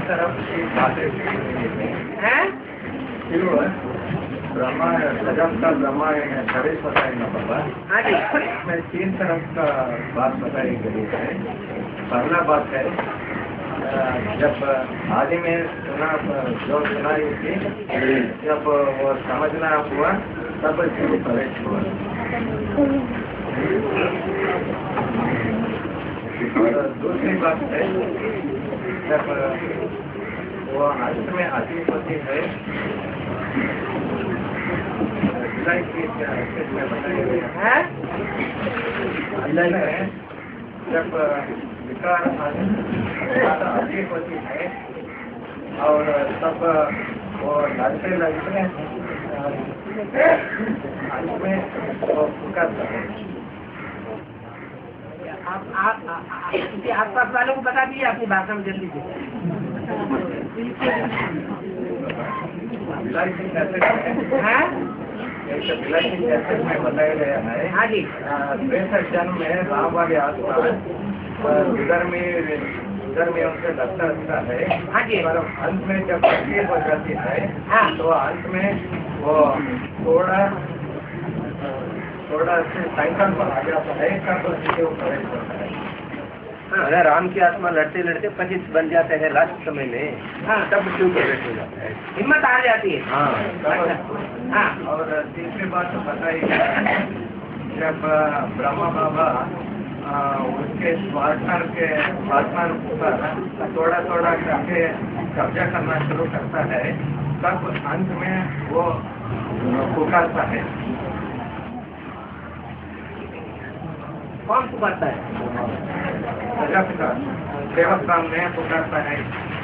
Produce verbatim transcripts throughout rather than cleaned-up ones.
तरफ की बातें हैं? ब्रह्मा सजम का ब्रह्मा नरेश बताएंगे बाबा। हाँ जी। मैं तीन तरफ का बात बताई गई है। पहला बात है, जब आदि में सुना जो सुनाई थी, जब वो समझना हुआ तब शुरू प्रवेश हुआ। और दूसरी बात है, जब वो अंत में अधिपति है, में बताया गया है, जब विकार अधिपति है और तब वो लड़ते लड़ते अंत में वो पुकारता है। आप आप आसपास वालों को बता दीजिए अपनी भाषा में जल्दी से। हैं? में बताया गया है। हाँ जी। पैंसठ जन्म में राम वाले आत्मा उधर में उधर में उनसे लगता रहता है। हाँ जी। पर अंत में जब तकलीफ हो जाती है, हाँ, तो अंत में वो थोड़ा थोड़ा से साइकिल पर आ जाता है, तब उसके ऊपर होता है। अगर राम की आत्मा लड़ते लड़ते पतित बन जाते हैं लास्ट समय में, हाँ, तब क्यों प्रवेश हो जाता है, हिम्मत आ जाती है। हाँ। हाँ, और तीसरी बात तो बताई, जब ब्रह्मा बाबा उसके पार्टनर के पार्टनर पर थोड़ा थोड़ा करके कब्जा करना शुरू करता है, तब अंत में वो पुकारता है। कौन पुकारता है? सेवक सामने पुकारता है।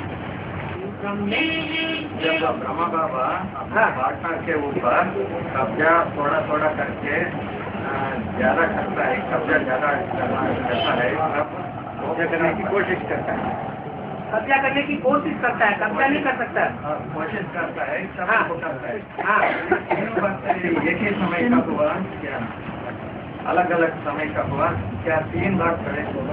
जब ब्रह्मा बाबा अपना पार्टनर के ऊपर कब्जा थोड़ा थोड़ा करके ज्यादा करता है, कब्जा ज्यादा करता है, तब कब्जा करने की कोशिश करता है। कब्जा करने की कोशिश करता है, कब्जा नहीं कर सकता। कोशिश करता है, तब हाँ, पुकारता है। हाँ। एक ही समय का हुआ क्या अलग अलग समय का हुआ क्या? तीन बार प्रवेश होगा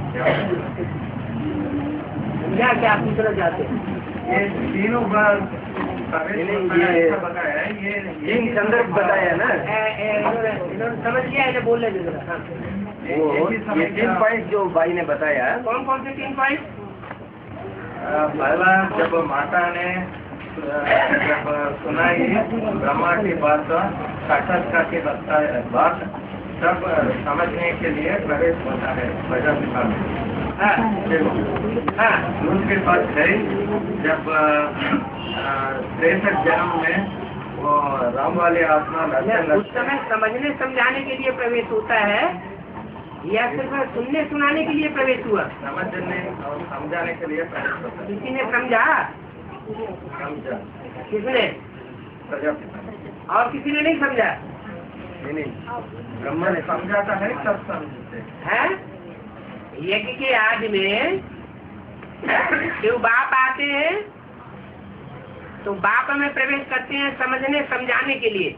क्या क्या आप पूछना चाहते हैं? ये तीनों बार ये बताया है। ये ये संदर्भ बताया ना, इन्होंने समझ लिया है, बोल रहे थे। हाँ, वो ये तीन पॉइंट जो भाई ने बताया। कौन कौन से तीन पॉइंट? पहला, जब माता ने जब सुनाई ब्रह्मा की बात, साक्षात्कार की बात, तब समझने के लिए प्रवेश होता है भजन काल में। हाँ, दूसरी बात है, जब तिरसठ जन्म में वो राम वाले आत्मा उस समय समझने समझाने के लिए प्रवेश होता है या सिर्फ सुनने सुनाने के लिए प्रवेश हुआ? समझने और समझाने के लिए प्रवेश होता है। किसी ने समझा? समझा। किसने? प्रजापिता। और किसी ने नहीं समझा? नहीं, ब्रह्मा ने समझाता है, सब समझते हैं। यज्ञ के आज में जो बाप आते हैं तो बाप में प्रवेश करते हैं समझने समझाने के लिए,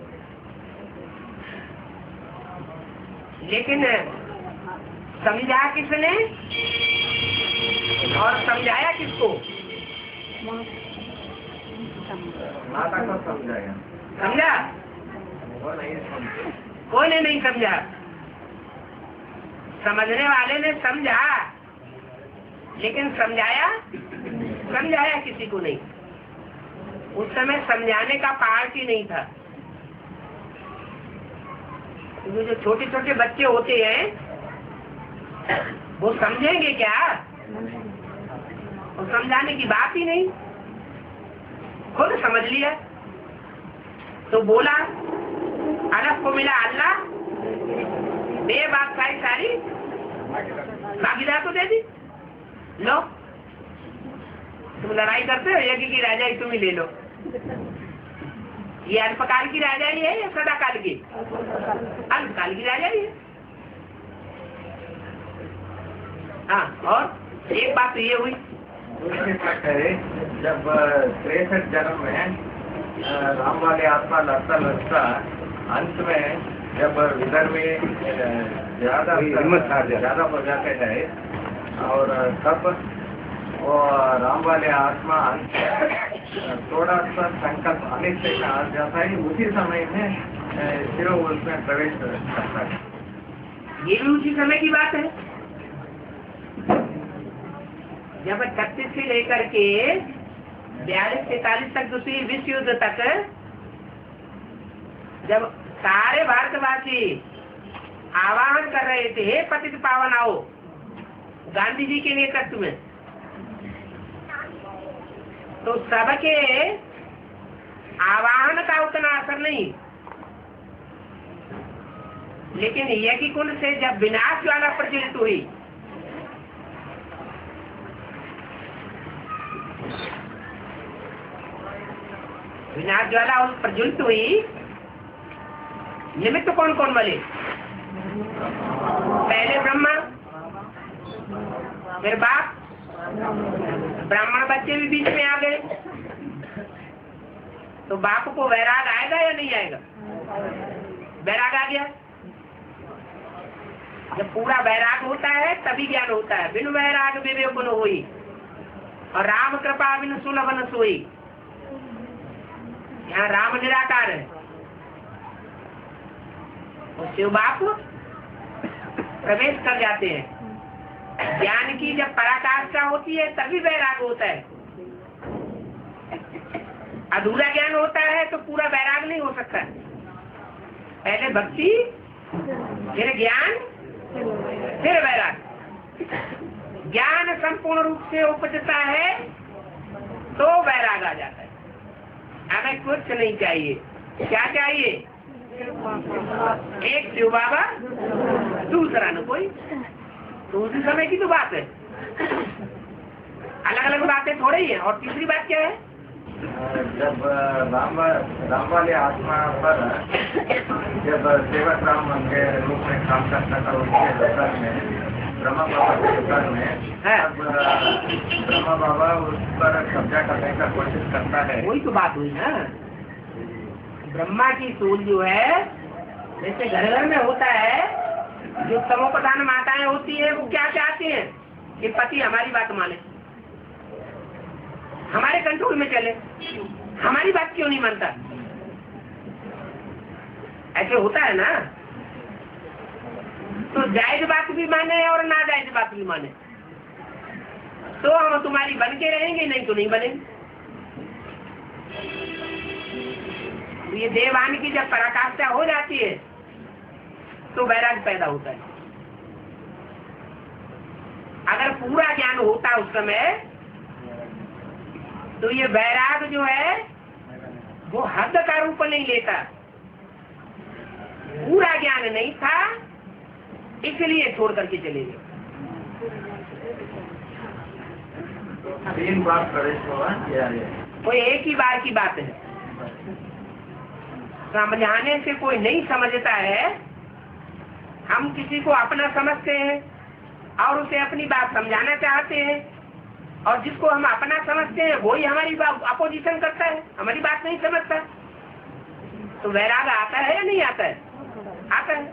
लेकिन समझा किसने और समझाया किसको? माता को समझाया। समझा? वो नहीं समझे। कोई ने नहीं समझा। समझने वाले ने समझा, लेकिन समझाया समझाया किसी को नहीं। उस समय समझाने का पार्ट ही नहीं था। क्योंकि जो छोटे छोटे बच्चे होते हैं वो समझेंगे क्या? और समझाने की बात ही नहीं, खुद समझ लिया तो बोला, अरब को मिला अल्लाह, दे बात सारी सारी भागीदार को दे दी। लो, तुम लड़ाई करते हो, यज्ञ की राजाई तुम ही ले लो। ये अल्पकाल की राजाई है या सदाकाल की? अल्पकाल की राजाई है। हाँ, और एक बात तो ये हुई, दूसरी बात है, जब तिरसठ जन्म में राम वाले आत्मा लड़ता लड़ता अंत में जब इधर में ज्यादा हिम्मत हार जाती, ज्यादा हो जाते हैं और तब वो राम वाले आत्मा थोड़ा सा संकल्प अनिश्चय का आ जाता है, उसी समय में शिव उसमें प्रवेश करता है। ये भी उसी समय की बात है जब छत्तीस से लेकर के बयालीस तैतालीस तक दूसरी विश्व युद्ध तक जब सारे भारतवासी आह्वान कर रहे थे, हे पतित पावन आओ, गांधी जी के नेतृत्व में, तो सबके आह्वान का उतना असर नहीं, लेकिन यज्ञ कुंड से जब विनाश ज्वाला प्रज्वलित हुई, विनाश ज्वाला उस प्रज्वलित हुई, निमित्त कौन कौन बने? पहले ब्रह्मा, फिर बाप, ब्राह्मण बच्चे भी बीच में आ गए। तो बाप को वैराग आएगा या नहीं आएगा? वैराग आ गया। जब पूरा वैराग होता है तभी ज्ञान होता है। बिनु वैराग विवेक न होई, और राम कृपा बिनु सुलभ न सोई। यहाँ राम निराकार है और शिव बाप प्रवेश कर जाते हैं। ज्ञान की जब पराकाष्ठा होती है तभी वैराग होता है। अधूरा ज्ञान होता है तो पूरा वैराग नहीं हो सकता। पहले भक्ति, फिर ज्ञान, फिर वैराग। ज्ञान संपूर्ण रूप से उपजता है तो वैराग आ जाता है। हमें कुछ नहीं चाहिए। क्या चाहिए? एक शिव बाबा, दूसरा न कोई। तो उसी समय की तो बात है, अलग अलग बातें थोड़ी ही है। और तीसरी बात क्या है? जब राम राम वाले आत्मा पर जब सेवक राम के रूप में काम करता था उसके दफ्तर में, ब्रह्मा बाबा के दफ्तर में, तब ब्रह्मा बाबा उस पर कब्जा करने का कोशिश करता है। वही तो बात हुई ना। ब्रह्मा की सोच जो है, जैसे घर घर में होता है, जो तमोप्रधान माताएं होती है, वो क्या चाहती हैं कि पति हमारी बात माने, हमारे कंट्रोल में चले। हमारी बात क्यों नहीं मानता? ऐसे होता है ना। तो जायज बात भी माने और ना जायज बात भी माने, तो हम तुम्हारी बन के रहेंगे, नहीं तो नहीं बनेंगे। ये देवान की जब पराकाष्ठा हो जाती है तो वैराग पैदा होता है। अगर पूरा ज्ञान होता उस समय तो ये वैराग जो है वो हद का रूप नहीं लेता। पूरा ज्ञान नहीं था इसलिए छोड़ करके चले गए। तीन बार प्रवेश हुआ किया है। कोई एक ही बार की बात है। समझाने से कोई नहीं समझता है। हम किसी को अपना समझते हैं और उसे अपनी बात समझाना चाहते हैं, और जिसको हम अपना समझते हैं वही हमारी अपोजिशन करता है, हमारी बात नहीं समझता। तो वैराग आता है या नहीं आता है? आता है।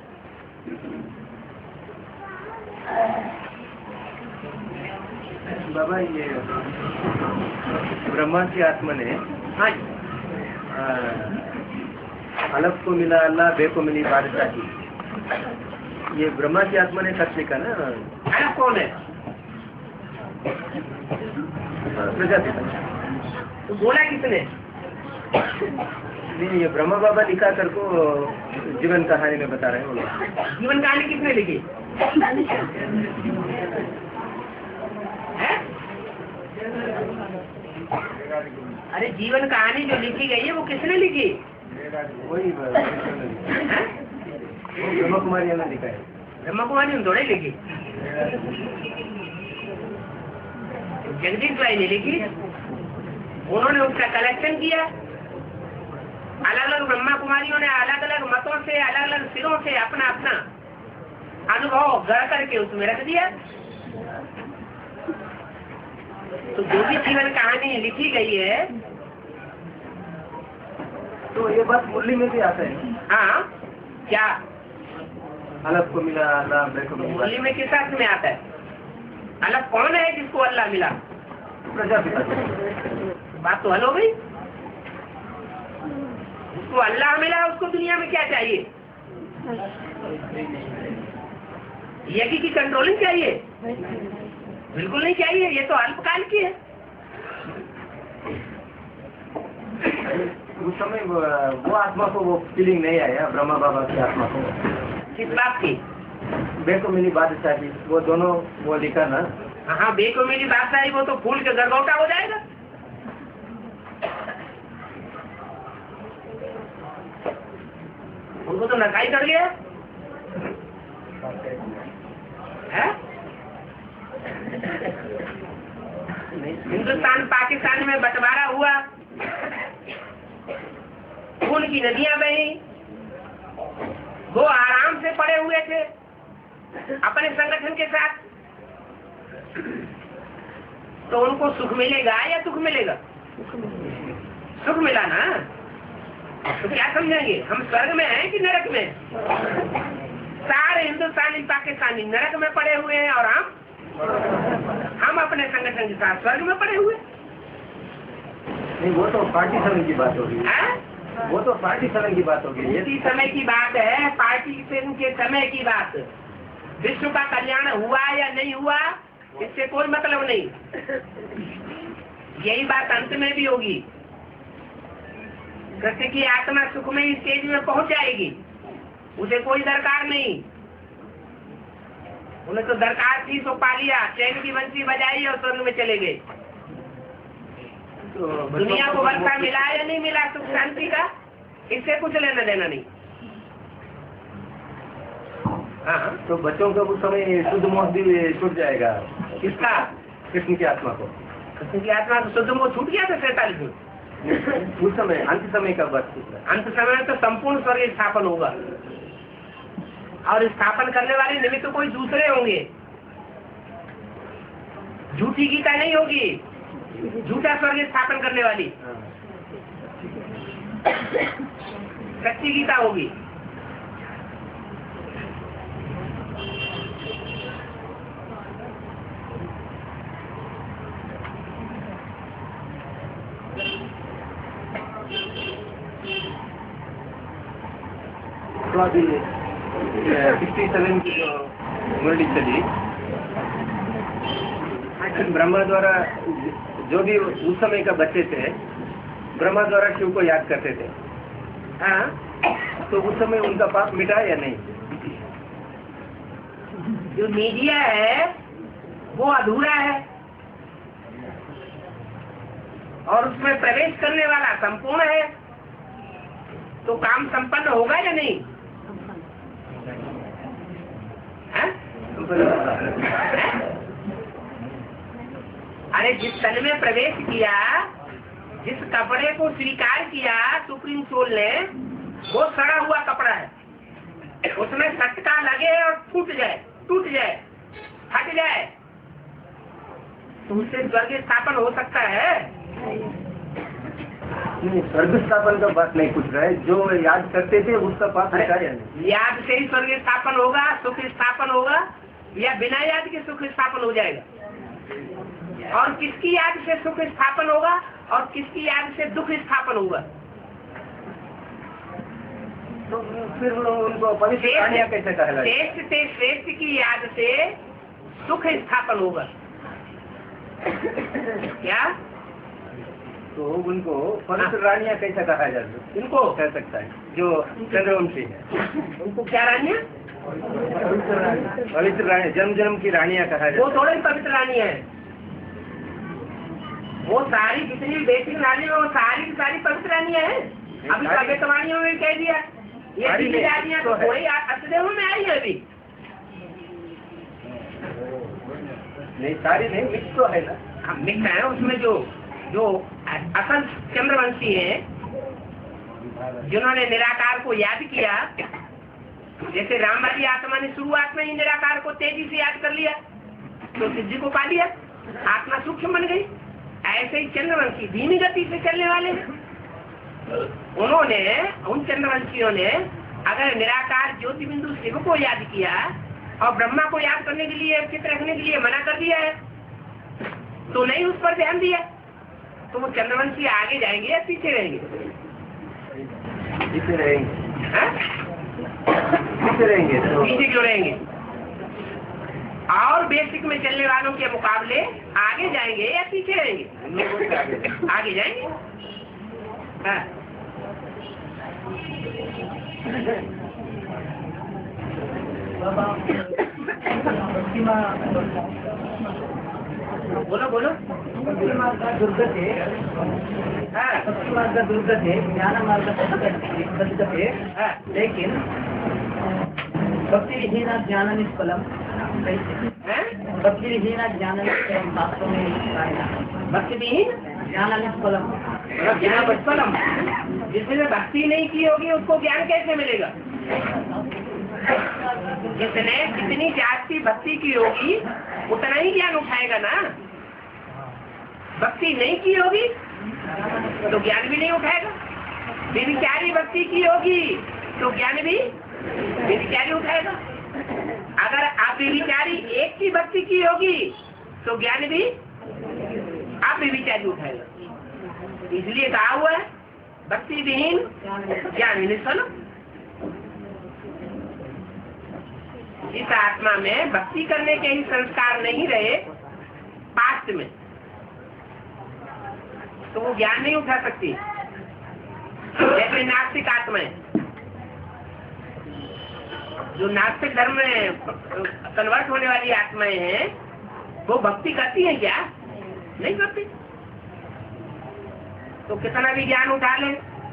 बाबा, ये ब्रह्मा की आत्मा ने, हाँ, अलग को मिला अल्लाह, बे को मिली बादशाही, ये ब्रह्मा की आत्मा ने सच लिखा ना। अलग कौन है? प्रजापिता। तो बोला किसने? नहीं, ये ब्रह्मा बाबा लिखा कर को जीवन कहानी में बता रहे हैं वो लोग। जीवन कहानी किसने लिखी है? अरे जीवन कहानी जो लिखी गई है वो किसने लिखी? वही ब्रह्मा कुमारी ने लिखा है। ब्रह्मा कुमारी ने थोड़े लिखी, जगदीश भाई ने लिखी। उन्होंने उसका कलेक्शन किया। अलग अलग ब्रह्मा कुमारियों ने अलग अलग मतों से, अलग अलग सिरों से अपना अपना अनुभव गढ़ करके उसमें रख दिया। तो जो भी जीवन कहानी लिखी गई है, तो ये बात मुरली में भी आता है। हाँ, क्या अलग को मिला अल्लाह, बे को मिली मुरली में किस अर्थ में आता है? अलग कौन है जिसको अल्लाह मिला? प्रजापिता। बात तो हल हो गई। उसको अल्लाह मिला, उसको दुनिया में क्या चाहिए? यज्ञ की कंट्रोलिंग चाहिए? बिल्कुल नहीं चाहिए, ये तो अल्पकाल की है। उस समय वो, वो आत्मा को वो फीलिंग नहीं आया ब्रह्मा बाबा की आत्मा को? किस बात की? बेको मिली बादशाह की, वो दोनों वो लिखा ना। हाँ, बेको मेरी बात आई, वो तो फूल के गरगौटा हो जाएगा। उनको तो नकाई कर गया है। हिंदुस्तान पाकिस्तान में बंटवारा हुआ, खून की नदियां बही, वो आराम से पड़े हुए थे अपने संगठन के साथ, तो उनको सुख मिलेगा या दुख मिलेगा? सुख मिला ना, तो क्या समझेंगे हम स्वर्ग में हैं कि नरक में? सारे हिंदुस्तानी पाकिस्तानी नरक में पड़े हुए हैं और हम हम अपने संगठन के साथ स्वर्ग में पड़े हुए। नहीं, वो तो पार्टीशन की बात होगी। वो तो पार्टीशन की बात होगी। इसी समय की बात है, पार्टीशन के समय की बात। विश्व का कल्याण हुआ या नहीं हुआ इससे कोई मतलब नहीं। यही बात अंत में भी होगी। कृष्ण की आत्मा सुख में स्टेज में पहुंच जाएगी, उसे कोई दरकार नहीं। उन्हें तो दरकार थी तो पा लिया, चैन की बंसी बजाई और स्वर्ग में चले गए। तो दुनिया को वर्षा मिला या नहीं मिला सुख शांति का, इससे कुछ लेना देना नहीं। हाँ, तो बच्चों का उस समय शुद्ध मोह भी छूट जाएगा। किसका? कृष्ण की आत्मा को। कृष्ण की आत्मा को शुद्ध मोह छूट गया था सैतालीस में। उस समय अंत समय का बात। अंत समय तो संपूर्ण स्वर्ग स्थापन होगा, और स्थापन करने वाले निमित्त तो कोई दूसरे होंगे। झूठी गीता नहीं होगी, झूठा स्वर्ग स्थापन करने वाली सच्ची गीता होगी। तो अभी सिक्सटी सेवन की जो मुरली चली, ब्रह्मा द्वारा जो भी उस समय का बच्चे थे, ब्रह्मा द्वारा शिव को याद करते थे। हाँ, तो उस समय उनका पाप मिटा या नहीं? जो मीडिया है वो अधूरा है, और उसमें प्रवेश करने वाला संपूर्ण है। तो काम संपन्न होगा या नहीं? है? अरे जिस तन में प्रवेश किया, जिस कपड़े को स्वीकार किया सुप्रीम सोल ने, वो सड़ा हुआ कपड़ा है। उसमें सटका लगे और फूट जाए, टूट जाए, फट जाए, तो उससे स्वर्ग स्थापन हो सकता है? नहीं, स्वर्ग स्थापन का बात नहीं पूछ रहा है। जो याद करते थे उसका पाप मिटा या नहीं? याद से ही स्वर्ग स्थापन होगा, सुख स्थापन होगा, या बिना याद के सुख स्थापन हो जाएगा? और किसकी याद से सुख स्थापन होगा और किसकी याद से दुख स्थापन होगा? तो फिर उनको पवित्र प्राणियां कैसे कहलाएगी? श्रेष्ठ से श्रेष्ठ की याद से सुख स्थापन होगा। क्या? तो उनको पवित्र रानियां कैसा कहा जाता है? इनको कह सकता है जो चंद्रवंशी है। उनको क्या रानियां? पवित्र रानी, जन्म जन्म की रानियां कहा जाता है। वो थोड़े ही पवित्र रानी है। वो सारी जितनी बेसिक रानी है वो सारी की सारी पवित्र रानियां है। अभी भविष्यवाणियों में कह दिया ये तीन रानियां तो थोड़ी अष्टदेव में आई है। अभी नहीं, सारी नहीं, मिक्स तो है ना। हम मिक्स है, उसमें जो जो असल चंद्रवंशी है, जिन्होंने निराकार को याद किया, जैसे राम वाली आत्मा ने शुरुआत में ही निराकार को तेजी से याद कर लिया तो सिद्धि को पा लिया, आत्मा सूक्ष्म बन गई। ऐसे ही चंद्रवंशी धीमी गति से चलने वाले हैं। उन्होंने, उन चंद्रवंशियों ने अगर निराकार ज्योति बिंदु शिव को याद किया और ब्रह्मा को याद करने के लिए, चित्त रखने के लिए मना कर दिया है, तो नहीं उस पर ध्यान दिया, तो वो चंद्रवंशी आगे जाएंगे या पीछे रहेंगे? पीछे रहेंगे। पीछे रहेंगे। पीछे क्यों रहेंगे? और बेसिक में चलने वालों के मुकाबले आगे जाएंगे या पीछे रहेंगे? आगे जाएंगे। हाँ। बोलो बोलो। भक्ति मार्ग दुर्गते भक्ति मार्ग दुर्गते ज्ञान मार्ग सद्गते, लेकिन भक्ति विहीन ज्ञान निष्फलम। भक्ति विहीन ज्ञान निष्फलम शास्त्रों में लिखा है। भक्ति विहीन ज्ञान निष्फलम, ज्ञान निष्फलम। जिसने भक्ति नहीं की होगी उसको ज्ञान कैसे मिलेगा? जिसने जितनी जाति भक्ति की होगी उतना ही ज्ञान उठाएगा ना। भक्ति नहीं की होगी तो ज्ञान भी नहीं उठाएगा। व्यभिचारी भक्ति की होगी तो ज्ञान भी व्यभिचारी उठाएगा। अगर आप व्यभिचारी एक की भक्ति की होगी तो ज्ञान भी आप व्यभिचारी उठाएगा। इसलिए कहा हुआ है भक्ति विहीन ज्ञान निष्फल। इस आत्मा में भक्ति करने के ही संस्कार नहीं रहे पास्ट में, तो वो ज्ञान नहीं उठा सकती। जैसे नास्तिक आत्माएं, जो नास्तिक धर्म में कन्वर्ट होने वाली आत्माएं हैं, वो भक्ति करती हैं क्या? नहीं करती। तो कितना भी ज्ञान उठा ले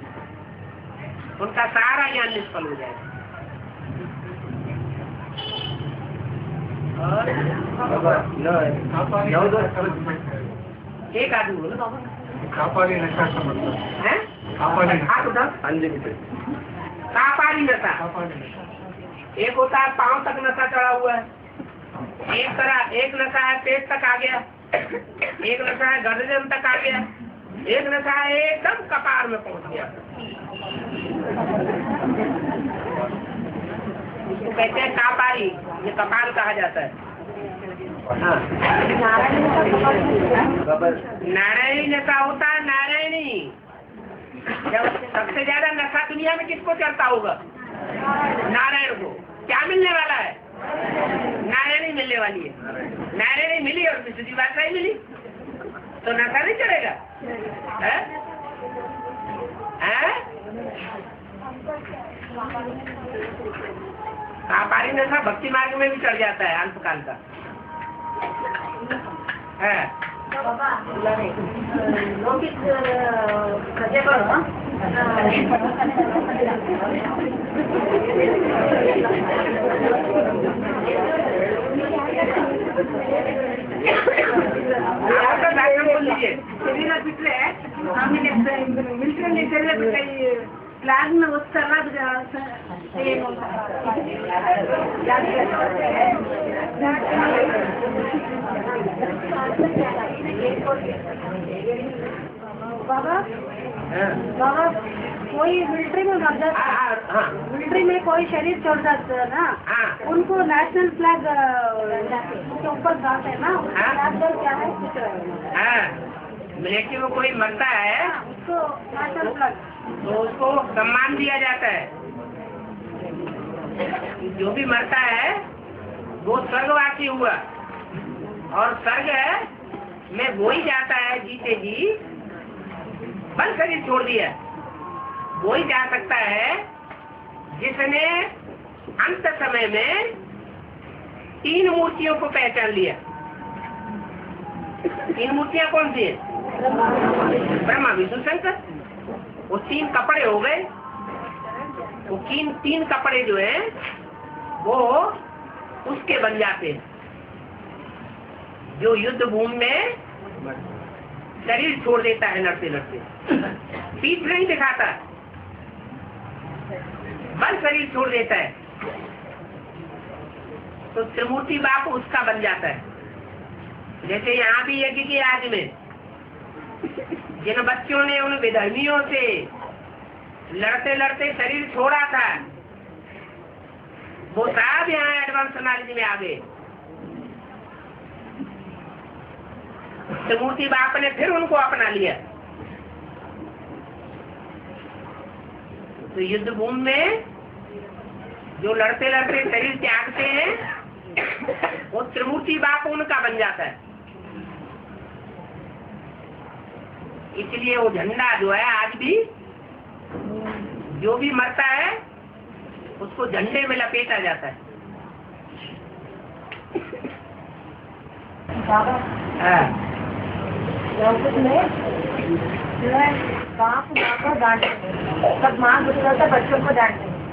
उनका सारा ज्ञान निष्फल हो जाएगा। और एक आदमी बोलो कापाली नशा का मतलब है हाथ उठा। कापाली नशा एक होता है पांव तक नशा चढ़ा हुआ है, एक तरह एक नशा है पेट तक आ गया, एक नशा है गर्दन तक आ गया, एक नशा है एकदम कपार में पहुंच गया। इसको कहते हैं कापारी, ये कपाल कहा जाता है। हाँ। नारायणी नशा होता है नारायणी। जब सबसे ज्यादा नशा दुनिया में किसको चढ़ता होगा? नारायण को। क्या मिलने वाला है? नारायणी मिलने वाली है। नारायणी मिली और दूसरी बात नहीं मिली तो नशा नहीं चढ़ेगा। है? है? कापारी नशा भक्ति मार्ग में भी चढ़ जाता है अल्पकाल का। है लौकिक ಪ್ರಜೆಗಳು ಶರೀರ ಬಿಟ್ರೆ ಆಮೇಲೆ ಮಿಲಿಟರಿ ಶರೀರ ಬಿಟ್ರೆ ಫ್ಲಾಗ್ ನ ಓದ್ತಾರಲ್ಲ ಅದು ಏನು बाबा बाबा कोई मिलिट्री में मर जाता है, मिलिट्री में कोई शरीर छोड़ जाता है ना, उनको नेशनल फ्लैग के ऊपर जाते है ना, क्या है? मिलिट्री में कोई मरता है उसको नेशनल फ्लैग तो उसको सम्मान दिया जाता है। जो भी मरता है वो स्वर्गवासी हुआ और स्वर्ग में वो ही जाता है जीते जी। बल शरीर छोड़ दिया वो ही जा सकता है जिसने अंत समय में तीन मूर्तियों को पहचान लिया। तीन मूर्तियां कौन सी है? ब्रह्मा विष्णु शंकर। वो तीन कपड़े हो गए। वो तीन तीन कपड़े जो है वो उसके बन जाते हैं जो युद्ध भूमि में शरीर छोड़ देता है लड़ते लड़ते, पीठ नहीं दिखाता, बल शरीर छोड़ देता है, तो त्रिमूर्ति बाप उसका बन जाता है। जैसे यहाँ भी यज्ञ के आज में जिन बच्चों ने उन विधर्मियों से लड़ते लड़ते शरीर छोड़ा था, वो सब यहाँ एडवांस एनालिसिस में आ गए। त्रिमूर्ति बाप ने फिर उनको अपना लिया। तो युद्ध भूमि में जो लड़ते लड़ते शरीर त्यागते हैं वो त्रिमूर्ति बाप उनका बन जाता है। इसलिए वो झंडा जो है आज भी जो भी मरता है उसको झंडे में लपेटा जाता है। जो है बाप माँ को डांटते हैं, सब माँ गुस्सा से बच्चों को डांटते हैं।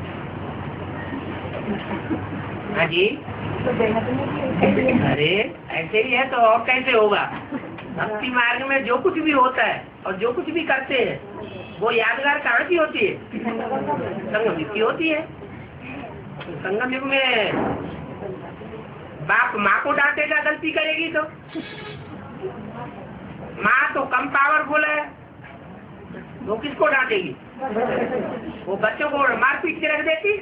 हाँ जी, तो बेहद अरे ऐसे ही है तो और कैसे होगा। भक्ति मार्ग में जो कुछ भी होता है और जो कुछ भी करते हैं वो यादगार कहाँ की होती है? संगम युग की होती है। संगम युग में बाप माँ को डांटेगा गलती करेगी तो, माँ तो कम पावरफुल है, वो किसको डांटेगी? वो बच्चों को मार पीट के रख देती।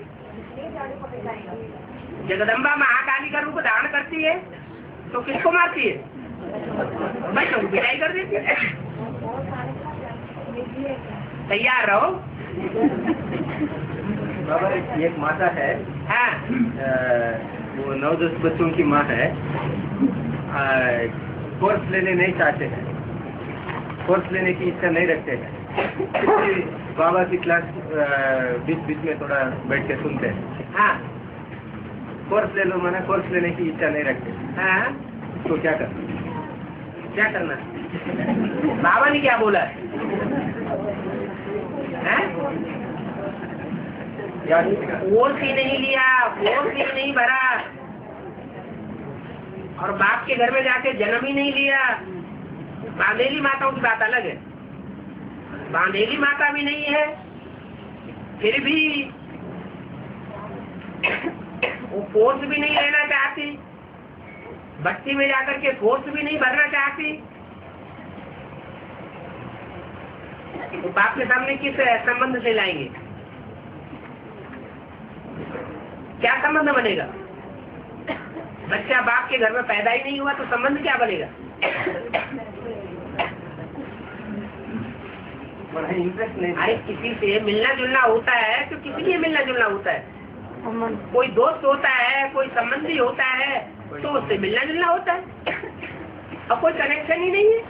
जगदम्बा महाकाली का रूप धारण करती है तो किसको मारती है? बच्चों को पिटाई कर देती है। तैयार रहो। बाबा एक माता है, हाँ, वो नौ दस बच्चों की माँ है, कोर्स लेने नहीं चाहते हैं, कोर्स लेने की इच्छा नहीं रखते हैं। बाबा की क्लास बीच बीच में थोड़ा बैठ के सुनते हैं। हाँ, कोर्स ले लो, मैंने कोर्स लेने की इच्छा नहीं रखते। हाँ, तो क्या करना क्या करना? बाबा ने क्या बोला है? कोर्स ही नहीं लिया, कोर्स ही नहीं भरा और बाप के घर में जाके जन्म ही नहीं लिया। बांधेली माताओं की बात अलग है। बांधेली माता भी नहीं है, फिर भी वो कोर्स भी नहीं लेना चाहती, भक्ति में जाकर के कोर्स भी नहीं भरना चाहती। तो बाप के सामने किस संबंध से लाएंगे? क्या संबंध बनेगा? बच्चा बाप के घर में पैदा ही नहीं हुआ तो संबंध क्या बनेगा? इंटरेस्ट नहीं। अरे किसी से मिलना जुलना होता है तो किसी लिए मिलना जुलना होता है? कोई दोस्त होता है, कोई संबंधी होता है तो उससे मिलना जुलना होता है, और कोई कनेक्शन ही नहीं है।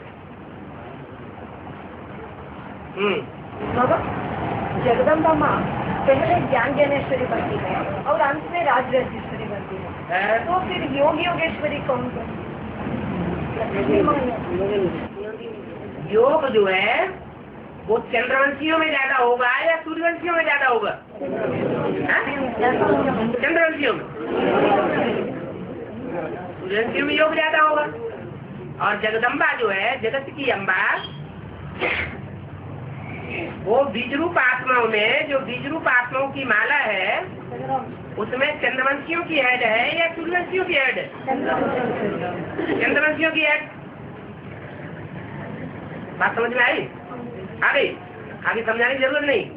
हम्म बाबा, जगदम्बा माँ पहले ज्ञान ज्ञानेश्वरी बनती है और अंत में राज राजेश्वरी बनती है, तो फिर योग योगेश्वरी कौन सी? योग जो है वो चंद्रवंशियों में ज्यादा होगा या सूर्यवंशियों में ज्यादा होगा? चंद्रवंशियों में। सूर्यवंशियों में योग ज्यादा होगा। और जगदम्बा जो है, जगत की अम्बा, वो बीजरूप आत्माओं में, जो बीजरूप आत्माओं की माला है उसमें चंद्रवंशियों की हेड है या सूर्यवंशियों की हेड है? चंद्रवंशियों की हेड। बात समझ में आई? आगे आगे समझाने की जरूरत नहीं।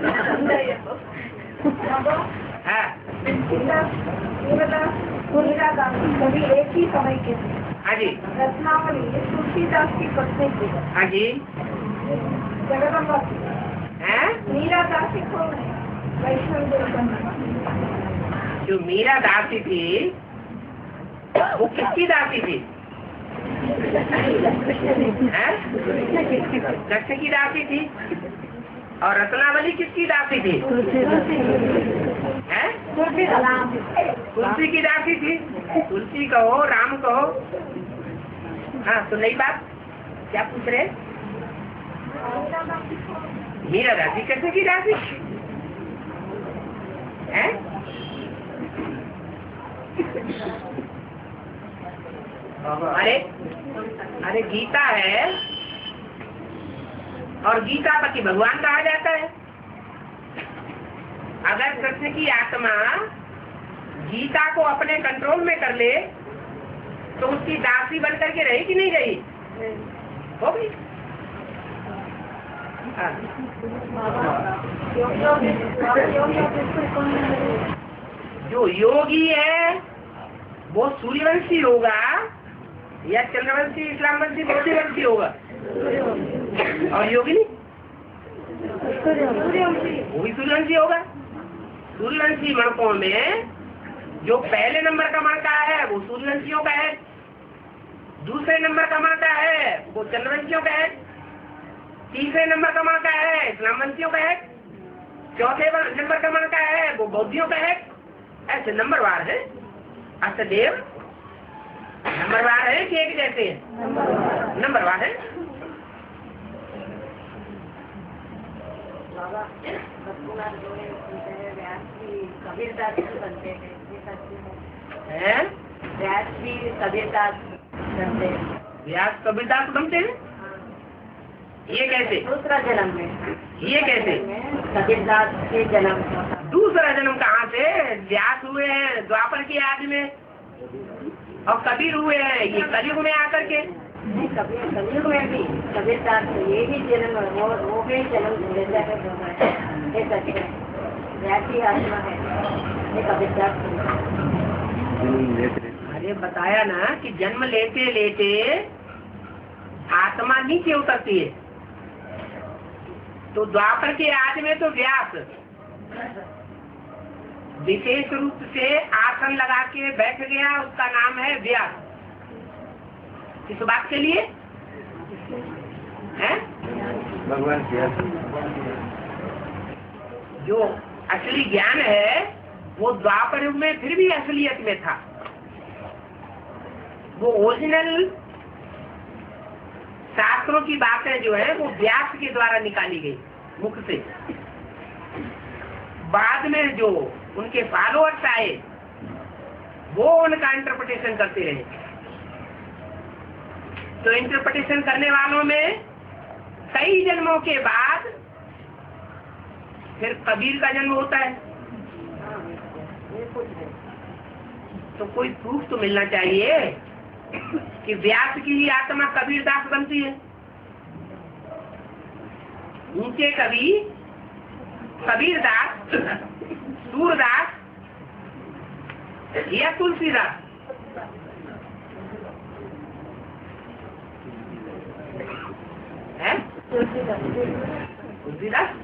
हाँ, सभी एक ही समय के हाँ जी, रत्नावली तुलसीदास की पत्नी थी। हाँ जी, जगदम्बा हैं? मीरा दासी कौन है? वैष्णव देव। जो मीरा दासी थी वो किसकी दासी थी? कृष्ण की दासी थी। और रत्नावली किसकी दासी थी? हैं? तुलसी की दासी थी। तुलसी कहो, राम कहो। हाँ, तो नई बात क्या पूछ रहे? मीरा दासी कृष्ण की दासी है? अरे अरे गीता है और गीता पति भगवान कहा जाता है। अगर कृष्ण की आत्मा गीता को अपने कंट्रोल में कर ले तो उसकी दासी बन करके रही कि नहीं रही? होगी। जो योगी है वो सूर्यवंशी होगा या चंद्रवंशी, इस्लामवंशी, बौद्धवंशी होगा? और योगी नहीं, वो भी सूर्यवंशी होगा। सूर्यवंशी मणकों में जो पहले नंबर का मणका है वो सूर्यवंशियों का है, दूसरे नंबर का मणका है वो चंद्रवंशियों का है, तीसरे नंबर का मणका है इस्लामवंशियों का है, चौथे नंबर का मणका है वो बौद्धियों का है। ऐसे नंबरवार है। अष्टदेव नंबरवार है कि एक जैसे है? नंबरवार है। कबीरदास बनते हैं, ये सच्ची हैं? व्यास भी कबीरदास बनते हैं। व्यास कबीरदास बनते हैं, ये कैसे? दूसरा जन्म में। ये कैसे? कबीरदास के जन्म। दूसरा जन्म कहाँ से? व्यास हुए हैं द्वापर की आदि में और कबीर हुए हैं ये कलयुग में आकर के। नहीं, कबीर कलयुग में भी कबीरदास ये ही जन्म, वो वो भी जन्म लेता है। ये सच है, व्यासी आत्मा है, ये कबीरदास। अरे बताया ना कि जन्म लेते लेते आत्मा नीचे उतरती है। तो द्वापर के आदि में तो व्यास विशेष रूप से आसन लगा के बैठ गया, उसका नाम है व्यास। किस बात के लिए है? भगवान की जो असली ज्ञान है वो द्वापर युग में फिर भी असलियत में था। वो ओरिजिनल शास्त्रों की बातें जो है वो व्यास के द्वारा निकाली गई मुख से। बाद में जो उनके फॉलोअर्स आए वो उनका इंटरप्रिटेशन करते रहे। तो इंटरप्रिटेशन करने वालों में कई जन्मों के बाद फिर कबीर का जन्म होता है। तो कोई प्रूफ तो मिलना चाहिए कि व्यास की ही आत्मा कबीरदास बनती है। ऊंचे कवि कबीरदास, सूरदास या तुलसीदास? है तुलसीदास?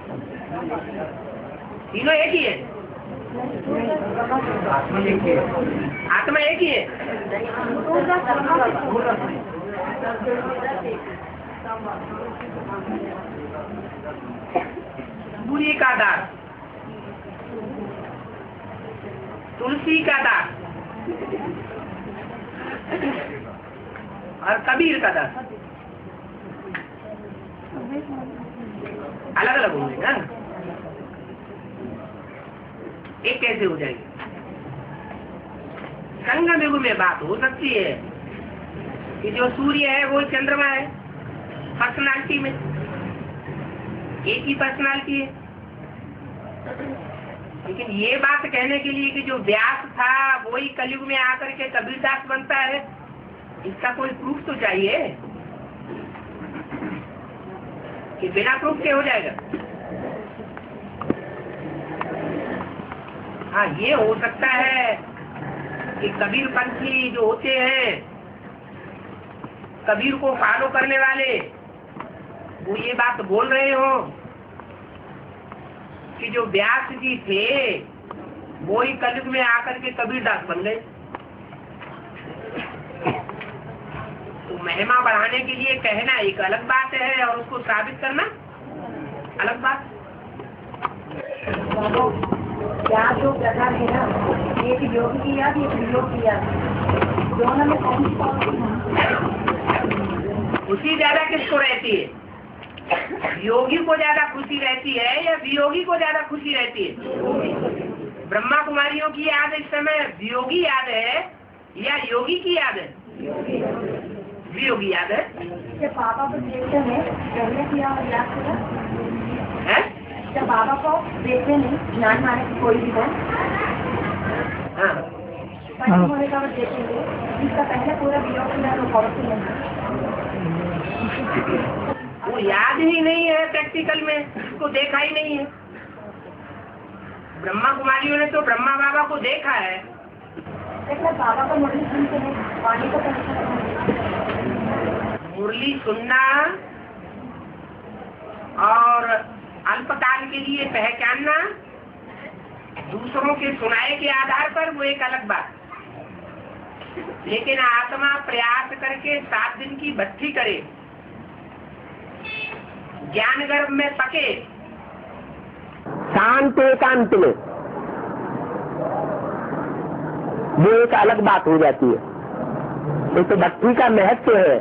तीनों एक ही है। आत्मा एक ही है। सूर्य का दास, तुलसी का दास और कबीर का दास अलग अलग होंगे ना। एक कैसे हो जाएगी? संगम युग में बात हो सकती है कि जो सूर्य है वो चंद्रमा है, पर्सनालिटी में एक ही पर्सनालिटी है। लेकिन ये बात कहने के लिए कि जो व्यास था वही कलयुग में आकर के कबीरदास बनता है, इसका कोई प्रूफ तो चाहिए कि बिना प्रूफ के हो जाएगा। हाँ, ये हो सकता है कि कबीर पंथी जो होते हैं, कबीर को फॉलो करने वाले, वो ये बात बोल रहे हो कि जो व्यास जी थे वो ही कलयुग में आकर के कबीरदास बन गए। तो महिमा बढ़ाने के लिए कहना एक अलग बात है और उसको साबित करना अलग बात। क्या जो प्रकार है ना, एक योग की याद, एक वियोग की याद, दोनों में कौन सी खुशी ज्यादा किसको रहती है? योगी को ज्यादा खुशी रहती है या वियोगी को ज्यादा खुशी रहती है? ब्रह्मा कुमारियों की याद इस समय वियोगी याद है या योगी की याद है? वियोगी याद है। जब बाबा को देखते हैं पहले किया और याद किया है? जब बाबा को देखते नहीं, ज्ञान माने कोई भी हो, हाँ, पंच होने का वो देखेंगे, इसका पहले पूरा वियोग किया तो पॉजिटिव नहीं, वो याद ही नहीं है प्रैक्टिकल में, उसको देखा ही नहीं है। ब्रह्मा कुमारियों ने तो ब्रह्मा बाबा को देखा है। बाबा का मुरली सुनते हैं, वाणी को मुरली सुनना और अल्पकाल के लिए पहचानना, दूसरों के सुनाए के आधार पर, वो एक अलग बात। लेकिन आत्मा प्रयास करके सात दिन की भट्टी करे, ज्ञान गर्भ में पके, शांत एकांत में, वो एक अलग बात हो जाती है। ये तो भक्ति का महत्व है।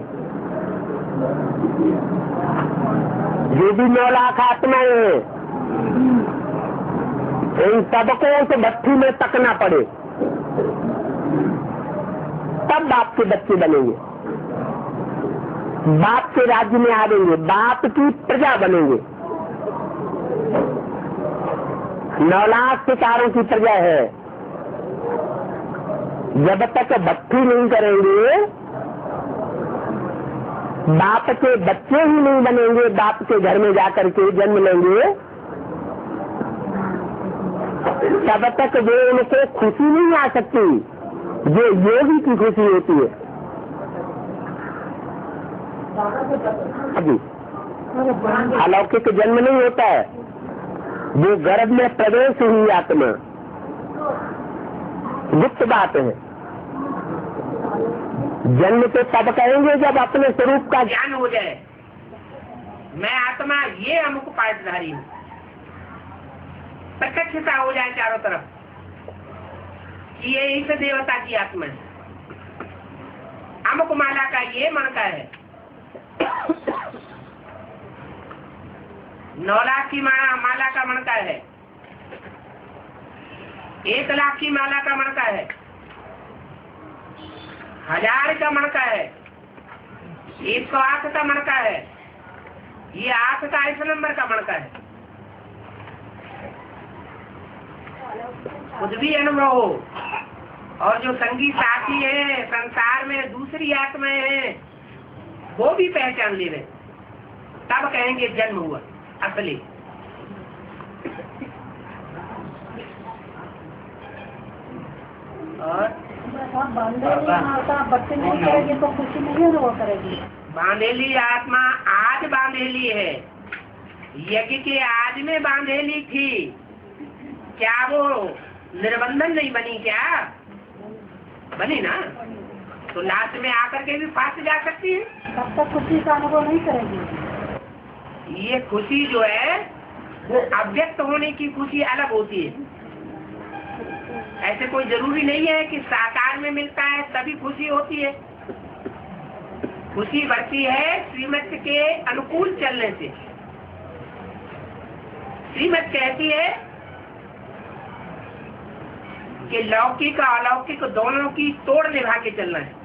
जो भी नौ लाख आत्माएं हैं, इन सबको उस भट्टी में तकना पड़े, तब बाप के बच्चे बनेंगे, बाप के राज्य में आएंगे, बाप की प्रजा बनेंगे। नौ लाख सितारों की प्रजा है। जब तक भक्ति नहीं करेंगे, बाप के बच्चे ही नहीं बनेंगे, बाप के घर में जाकर के जन्म लेंगे, तब तक वो उनको खुशी नहीं आ सकती जो योगी की खुशी होती है। अभी अलौकिक जन्म नहीं होता है, वो गर्भ में प्रवेश हुई आत्मा, गुप्त बात है। जन्म तो तब कहेंगे जब अपने स्वरूप का ज्ञान हो जाए। मैं आत्मा ये अमुक पाठधारी हूँ, प्रत्यक्षता हो जाए चारों तरफ कि ये इस देवता की आत्मा है, अमुक माला का ये मन का है, नौ लाख की माला माला का मन का है, एक लाख की माला का मन का है, हजार का मन का है, एक सौ आठ का मन का है, ये आठ का इस नंबर का मन का है। खुद भी अनुभव हो और जो संगी साथी है संसार में दूसरी आत्माएं हैं वो भी पहचान ले रहे, तब कहेंगे जन्म हुआ असली। और बच्चे नहीं करेंगे तो खुशी नहीं अनुभव करेगी। बांधेली आत्मा आज बांधेली है, यज्ञ के आज में बांधेली थी, क्या वो निर्बंधन नहीं बनी? क्या बनी ना? तो लास्ट में आकर के भी फांस जा सकती है। तब तक खुशी का अनुभव नहीं करेगी। ये खुशी जो है वो अव्यक्त होने की खुशी अलग होती है। ऐसे कोई जरूरी नहीं है कि साकार में मिलता है तभी खुशी होती है। खुशी बढ़ती है श्रीमत के अनुकूल चलने से। श्रीमत कहती है कि लौकिक अलौकिक दोनों की तोड़ निभा के चलना है।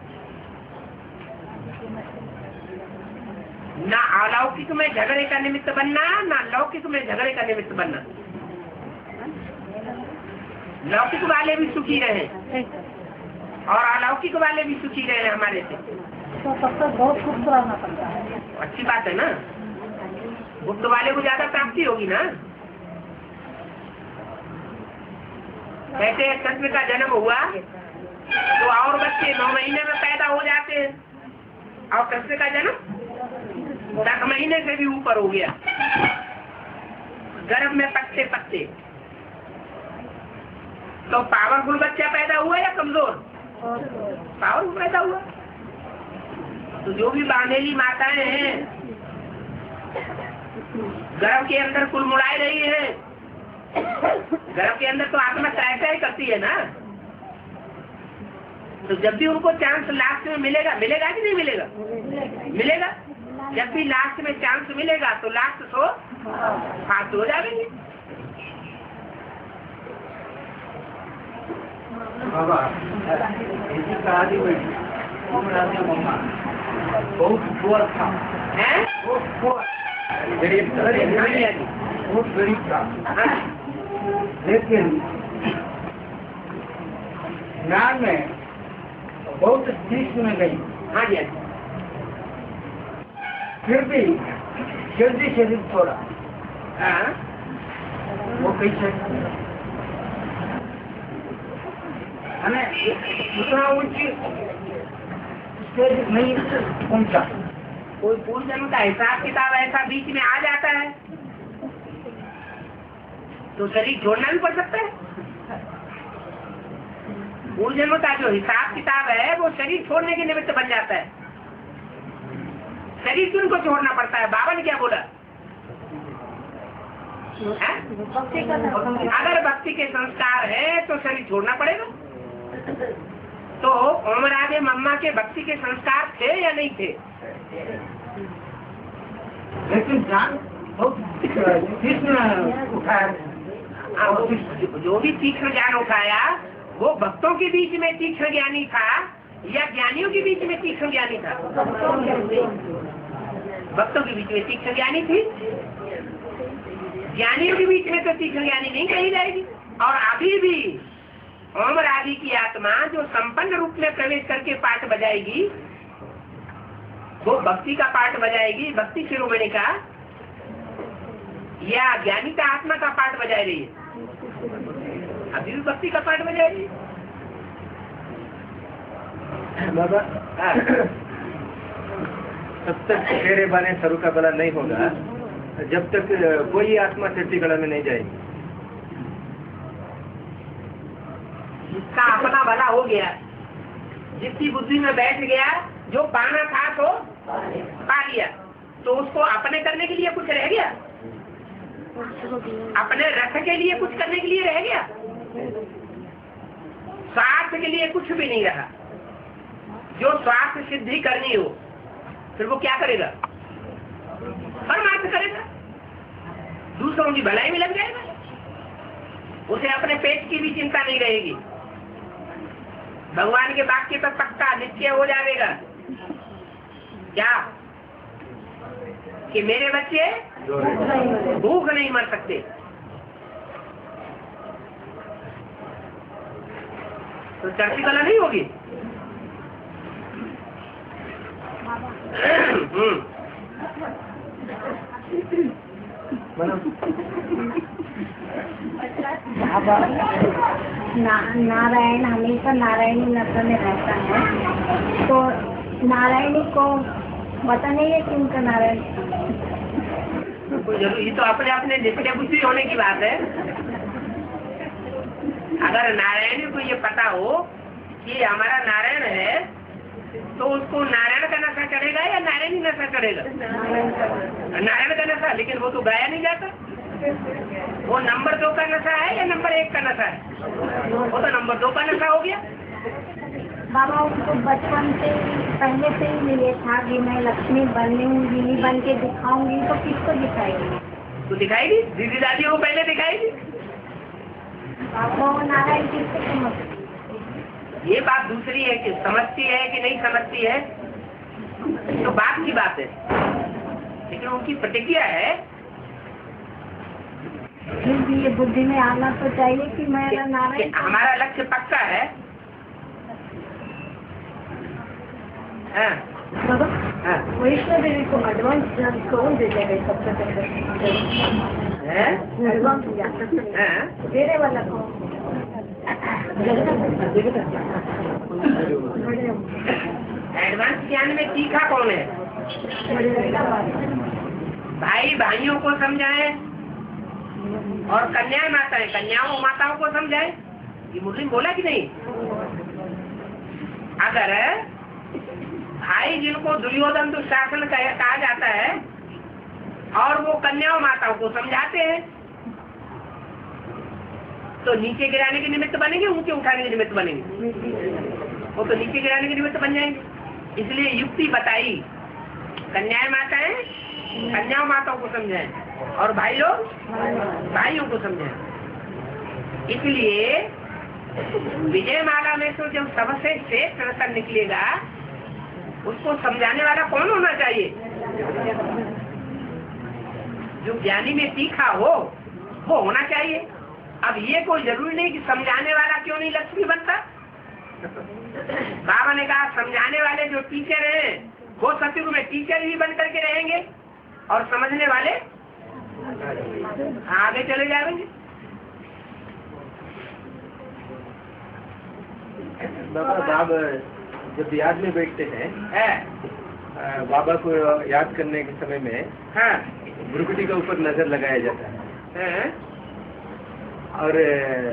ना अलौकिक में झगड़े का निमित्त बनना, ना लौकिक में झगड़े का निमित्त बनना। लौकिक वाले भी सुखी रहे और अलौकिक वाले भी सुखी रहे हमारे से, तो तब तक बहुत खुश रहना पड़ता है। अच्छी बात है ना। बुद्ध वाले को ज्यादा प्राप्ति होगी ना। कहते कृष्ण का जन्म हुआ तो और बच्चे नौ महीने में पैदा हो जाते हैं, और कृष्ण का जन्म दस महीने से भी ऊपर हो गया, गर्भ में पत्ते पत्ते। तो पावरफुल बच्चा पैदा हुआ या कमजोर? पावरफुल पैदा हुआ। तो जो भी बांधेली माताएं हैं गर्भ के अंदर कुल मुड़ाई रही है, गर्भ के अंदर तो आत्मा ट्राई करती है ना। तो जब भी उनको चांस लास्ट में मिलेगा, मिलेगा कि नहीं मिलेगा? मिलेगा। जब भी लास्ट में चांस मिलेगा तो लास्ट सो फास्ट हो जाएंगे। बाबा ऐसी कहानी बैठी मम्मा बहुत बुआ था, हैं? बहुत बुआ गरीब था, बहुत गरीब था, लेकिन ज्ञान में बहुत चीज में गई। हाँ जी, हाँ जी। फिर भी जल्दी शरीर छोड़ा। हाँ? वो कैसे? અને ઉતરા ઊંચી स्टेज नहीं पहुंचा। कोई पूर्व जन्म का हिसाब किताब ऐसा बीच में आ जाता है तो शरीर छोड़ना भी पड़ सकता है। पूर्व जन्म का जो हिसाब किताब है वो शरीर छोड़ने के निमित्त बन जाता है। शरीर क्यों को छोड़ना पड़ता है? बाबा ने क्या बोला? है? अगर भक्ति के संस्कार है तो शरीर छोड़ना पड़ेगा। तो ओम राधे मम्मा के भक्ति के संस्कार थे या नहीं थे? लेकिन ज्ञान तीक्ष्ण उठाया, जो भी तीक्ष्ण ज्ञान उठाया वो भक्तों के बीच में तीक्ष्ण ज्ञानी था या ज्ञानियों के बीच में तीक्ष्ण ज्ञानी था? भक्तों के बीच में तीक्ष्ण ज्ञानी थी, ज्ञानियों के बीच में तो तीक्ष्ण ज्ञानी नहीं कही जाएगी। और अभी भी ओम राधे की आत्मा जो संपन्न रूप में प्रवेश करके पाठ बजाएगी वो भक्ति का पाठ बजाएगी, भक्ति शिरोमणि का, या ज्ञानी का आत्मा का पाठ बजा रही है? अभी भी भक्ति का पाठ बजा रही है। बाबा तब तक तेरे बाने सरू का भला नहीं होगा जब तक कोई आत्मा चट्टी कला में नहीं जाएगी। जिसका अपना भला हो गया, जिसकी बुद्धि में बैठ गया, जो पाना था तो पा लिया, तो उसको अपने करने के लिए कुछ रह गया? अपने रथ के लिए कुछ करने के लिए रह गया? स्वार्थ के लिए कुछ भी नहीं रहा। जो स्वार्थ सिद्धि करनी हो फिर वो क्या करेगा? परमार्थ करेगा, दूसरों की भलाई में लग जाएगा। उसे अपने पेट की भी चिंता नहीं रहेगी। भगवान के वाक्य पर पक्का निश्चय हो जाएगा क्या कि मेरे बच्चे भूख नहीं मर सकते। तो चर्ची कला नहीं होगी। ना, नारायण हमेशा नारायणी नशा में रहता है, तो नारायणी को पता नहीं है कि उनका नारायण ये तो अपने अपने निश्चय बुद्धि होने की बात है। अगर नारायणी को ये पता हो कि हमारा नारायण है तो उसको नारायण का नशा चढ़ेगा या नारायणी नशा चढ़ेगा? नारायण का नशा, लेकिन वो तो गाया नहीं जाता। वो नंबर दो का नशा है या नंबर एक का नशा है? वो तो नंबर दो का नशा हो गया। बाबा उनको बचपन से पहले से ही मिले था कि मैं लक्ष्मी बनूंगी, बन के दिखाऊंगी, तो किसको दिखाएगी? तो दिखाएगी, दीदी दादियों को पहले दिखाएगी। वो नारायण किसको समझ? ये बात दूसरी है कि समझती है कि नहीं समझती है, तो बात की बात है, लेकिन उनकी प्रतिक्रिया है। फिर भी ये बुद्धि में आना तो चाहिए कि मेरा नारायण, हमारा लक्ष्य पक्का है। हाँ। हाँ। वैष्णव देवी को एडवांस ज्ञान कौन देता है? सबसे पहले एडवांस ज्ञान देने वाला कौन? एडवांस ज्ञान में तीखा कौन है? भाई भाइयों को समझाएं और कन्याएं माताएं कन्याओं माताओं को समझाएं। ये मुरली बोला कि नहीं? अगर भाई जिनको दुर्योधन दुशासन कहा जाता है और वो कन्याओं माताओं को समझाते हैं तो नीचे गिराने के निमित्त बनेंगे, ऊंचे उठाने के निमित्त बनेंगे? वो तो नीचे गिराने के निमित्त बन जाएंगे। इसलिए युक्ति बताई, कन्याएं माताएं कन्याओं माताओं को समझाएं और भाई लोग भाइयों को समझाएं। इसलिए विजय माला में तो जब सबसे श्रेष्ठ रतन निकलेगा उसको समझाने वाला कौन होना चाहिए? जो ज्ञानी में तीखा हो वो होना चाहिए। अब ये कोई जरूरी नहीं कि समझाने वाला क्यों नहीं लक्ष्मी बनता। बाबा ने कहा समझाने वाले जो टीचर हैं वो सतयुग में टीचर ही बन करके रहेंगे और समझने वाले आगे चले जाएंगे। बाबा बाबा जब याद में बैठते हैं है अ, बाबा को याद करने के समय में हाँ भ्रुकुटी के ऊपर नजर लगाया जाता है हैं? और अ,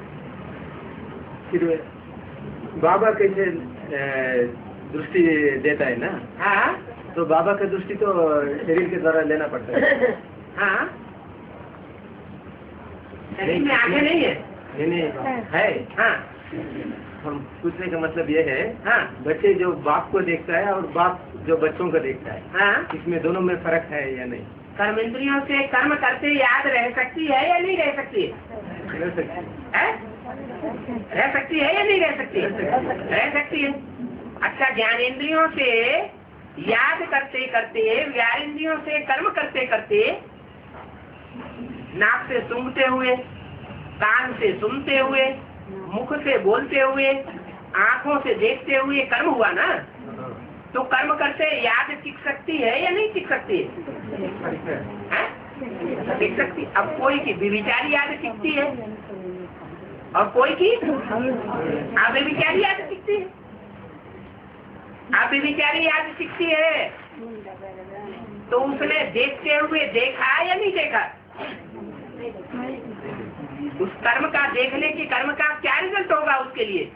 फिर बाबा कैसे अ, दृष्टि देता है ना, हाँ तो बाबा का दृष्टि तो शरीर के द्वारा लेना पड़ता है। हाँ शरीर में आगे नहीं है। नहीं नहीं है। हाँ हम पूछने का मतलब ये है, हाँ बच्चे जो बाप को देखता है और बाप जो बच्चों को देखता है, हाँ इसमें दोनों में फर्क है या नहीं? कर्म इंद्रियों से कर्म करते याद रह सकती है या नहीं रह सकती रह सकती है। है? रह सकती है या नहीं रह सकती? रह सकती है। अच्छा, ज्ञानेंद्रियों से याद करते करते, ज्ञानेंद्रियों से कर्म करते करते, नाक से सूंघते हुए, कान से सुनते हुए, मुख से बोलते हुए, आंखों से देखते हुए कर्म हुआ ना, तो कर्म करते याद टिक सकती है या नहीं टिक सकती है? टिक सकती। अब कोई की विचारी याद टिकती है और कोई की अव्यभिचारी याद टिकती है। अव्यभिचारी याद टिकती है तो उसने देखते हुए देखा या नहीं देखा? उस कर्म का, देखने के कर्म का क्या रिजल्ट होगा उसके लिए?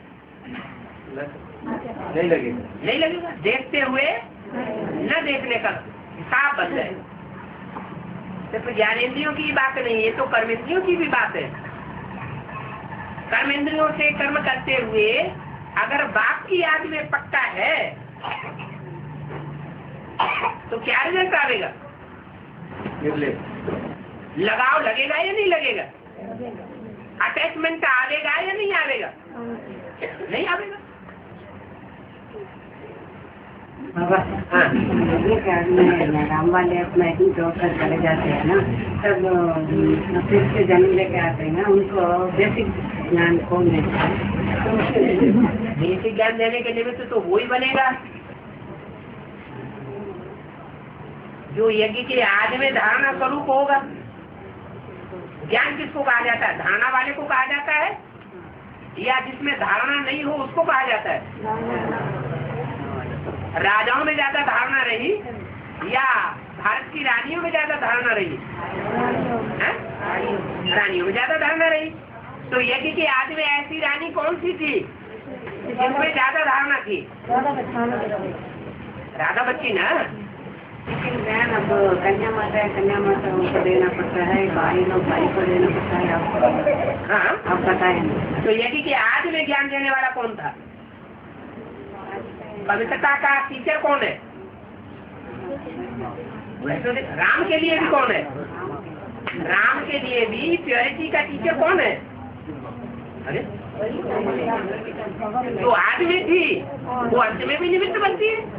नहीं लगेगा। नहीं लगेगा। देखते हुए न देखने का हिसाब बन जाए। सिर्फ ज्ञानेंद्रियों की बात नहीं है, तो कर्मेंद्रियों की भी बात है। कर्मेंद्रियों से कर्म करते हुए अगर बाप की याद में पक्का है तो क्या रिजल्ट आवेगा? लगाव लगेगा या नहीं लगेगा? अटैचमेंट आवेगा या नहीं आवेगा? नहीं आवेगा। बाबा हाँ ये क्या में राम वाले अपना ही जॉब कर चले जाते हैं ना, तब फिर से जन्म लेके आते हैं ना, उनको बेसिक ज्ञान कौन देता है? बेसिक ज्ञान देने के निमित्त तो वो ही बनेगा जो यज्ञ के आदि में धारणा स्वरूप होगा। ज्ञान किसको कहा जाता है? धारणा वाले को कहा जाता है या जिसमें धारणा नहीं हो उसको कहा जाता है? राजाओं में ज्यादा धारणा रही या भारत की रानियों में ज्यादा धारणा रही? है? रानियों में ज्यादा धारणा रही। तो यज्ञ के आदि में ऐसी रानी कौन सी थी जिसमें ज्यादा धारणा थी? राधा बच्ची ना। लेकिन ज्ञान अब कन्या माता है, कन्या माता उनको देना पड़ता है, भाई लोग भाई को देना पड़ता है। आपको हाँ आप बताएं। तो यज्ञ के आदि में ज्ञान देने वाला कौन था? पवित्रता का टीचर कौन है? वैसे राम के लिए भी कौन है? राम के लिए भी प्योरिटी का टीचर कौन है? अरे तो आदि में थी वो अंत में भी निमित्त बनती है।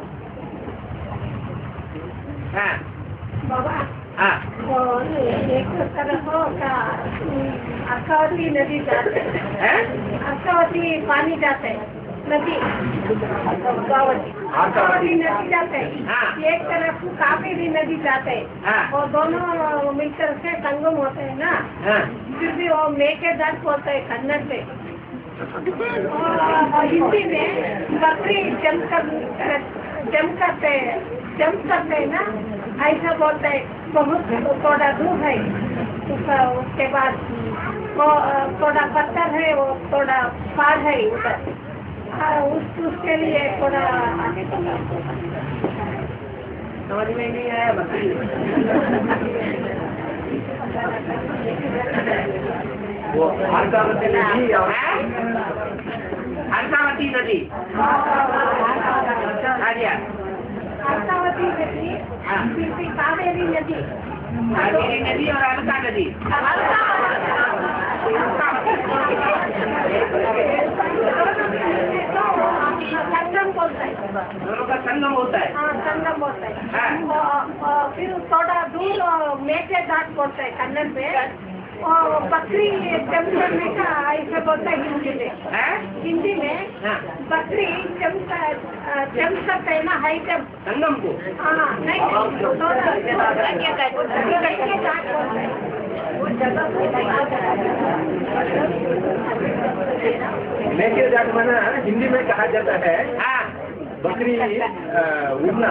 हाँ बाबा हाँ वो एक तरफ का अर्कावती नदी जाते है? अर्कावती पानी जाते हैं, नदी अर्कावती अर्कावती नदी जाते हैं। हाँ। एक तरफ कावेरी नदी जाते हैं। हाँ। वो दोनों मिलकर से संगम होते हैं ना, हाँ फिर भी वो मेके दाट बोलते हैं कन्नड़ से। और हिंदी में बकरी जम कर जम करते जम करते है ना, ऐसा बोलते है। बहुत थोड़ा दूर है, उसका उसके बाद वो थोड़ा पत्थर है, वो थोड़ा पहाड़ है उधर, उस उसके लिए थोड़ा आगे चला। समझ में नहीं आया बकरी। वो अर्कावती नदी और अर्कावती नदी। अर्कावती नदी, फिर भी कावेरी नदी, कावेरी नदी और अलका नदी। संगम बोलता है, दोनों का संगम होता है। हाँ संगम बोलता है। हाँ। और- और फिर थोड़ा दूर मेके घाट बोलता है कन्नड़ में, और बकरी जम करने का ऐसा बोलता है हिंदी में। है? हिंदी में हाँ। बकरी जम कर जम सकते है ना, हाई जम। संगम को। हाँ नहीं थोड़ा घाट बोलता है। मेके जाट माना हिंदी में कहा जाता है हाँ बकरी उड़ना।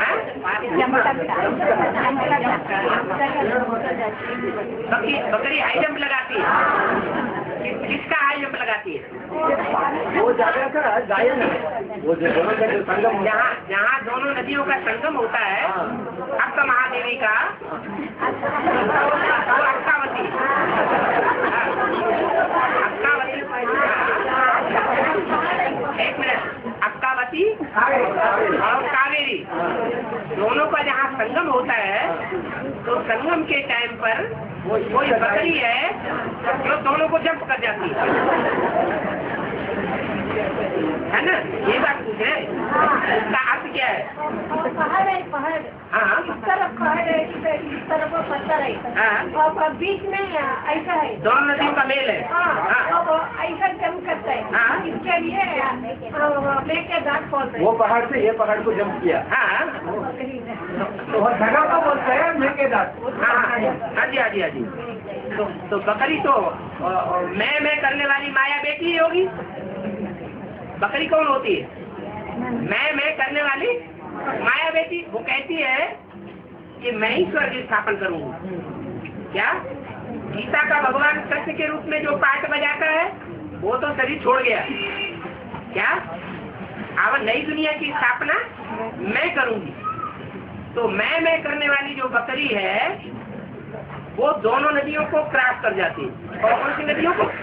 बकरी बकरी हाई जंप लगाती है। किस- किसका हाई जंप लगाती है? वो जगह का गायन है, वो जो दोनों का जो संगम होता जहाँ जहाँ दोनों नदियों का संगम होता है, अक्क महादेवी का वो अक्कावती। हाँ, अक्कावती। एक मिनट, अक्कावती और कावेरी दोनों का जहाँ संगम होता है, तो संगम के टाइम पर कोई बकरी है जो दोनों को जंप कर जाती है, है ना? ये बात पूछ रहे हैं। इसका अर्थ क्या है? पहाड़ है, पहाड़। हाँ इस तरफ पहाड़ है, इस तरफ पत्थर है। हाँ, और बीच में ऐसा है। दोनों नदियों का मेल है। हाँ, हाँ, अब ऐसा जंप करता है। हाँ। इसके लिए मेके दांत बोलते हैं। वो पहाड़ से ये पहाड़ को जंप किया। हाँ, तो वो जगह को बोलते हैं मेके दांत। हाँ, हाँ जी, हाँ जी, हाँ जी। तो, तो बकरी तो अ, अ, मैं मैं करने वाली माया बेटी ही होगी। बकरी कौन होती है? मैं मैं करने वाली माया बेटी। वो कहती है कि मैं ही स्वर्ग स्थापन करूंगी। क्या गीता का भगवान कृष्ण के रूप में जो पाठ बजाता है वो तो शरीर छोड़ गया। क्या अब नई दुनिया की स्थापना मैं करूंगी। तो मैं मैं करने वाली जो बकरी है वो दोनों नदियों को क्रॉस कर जाती है। और कौन सी नदियों को?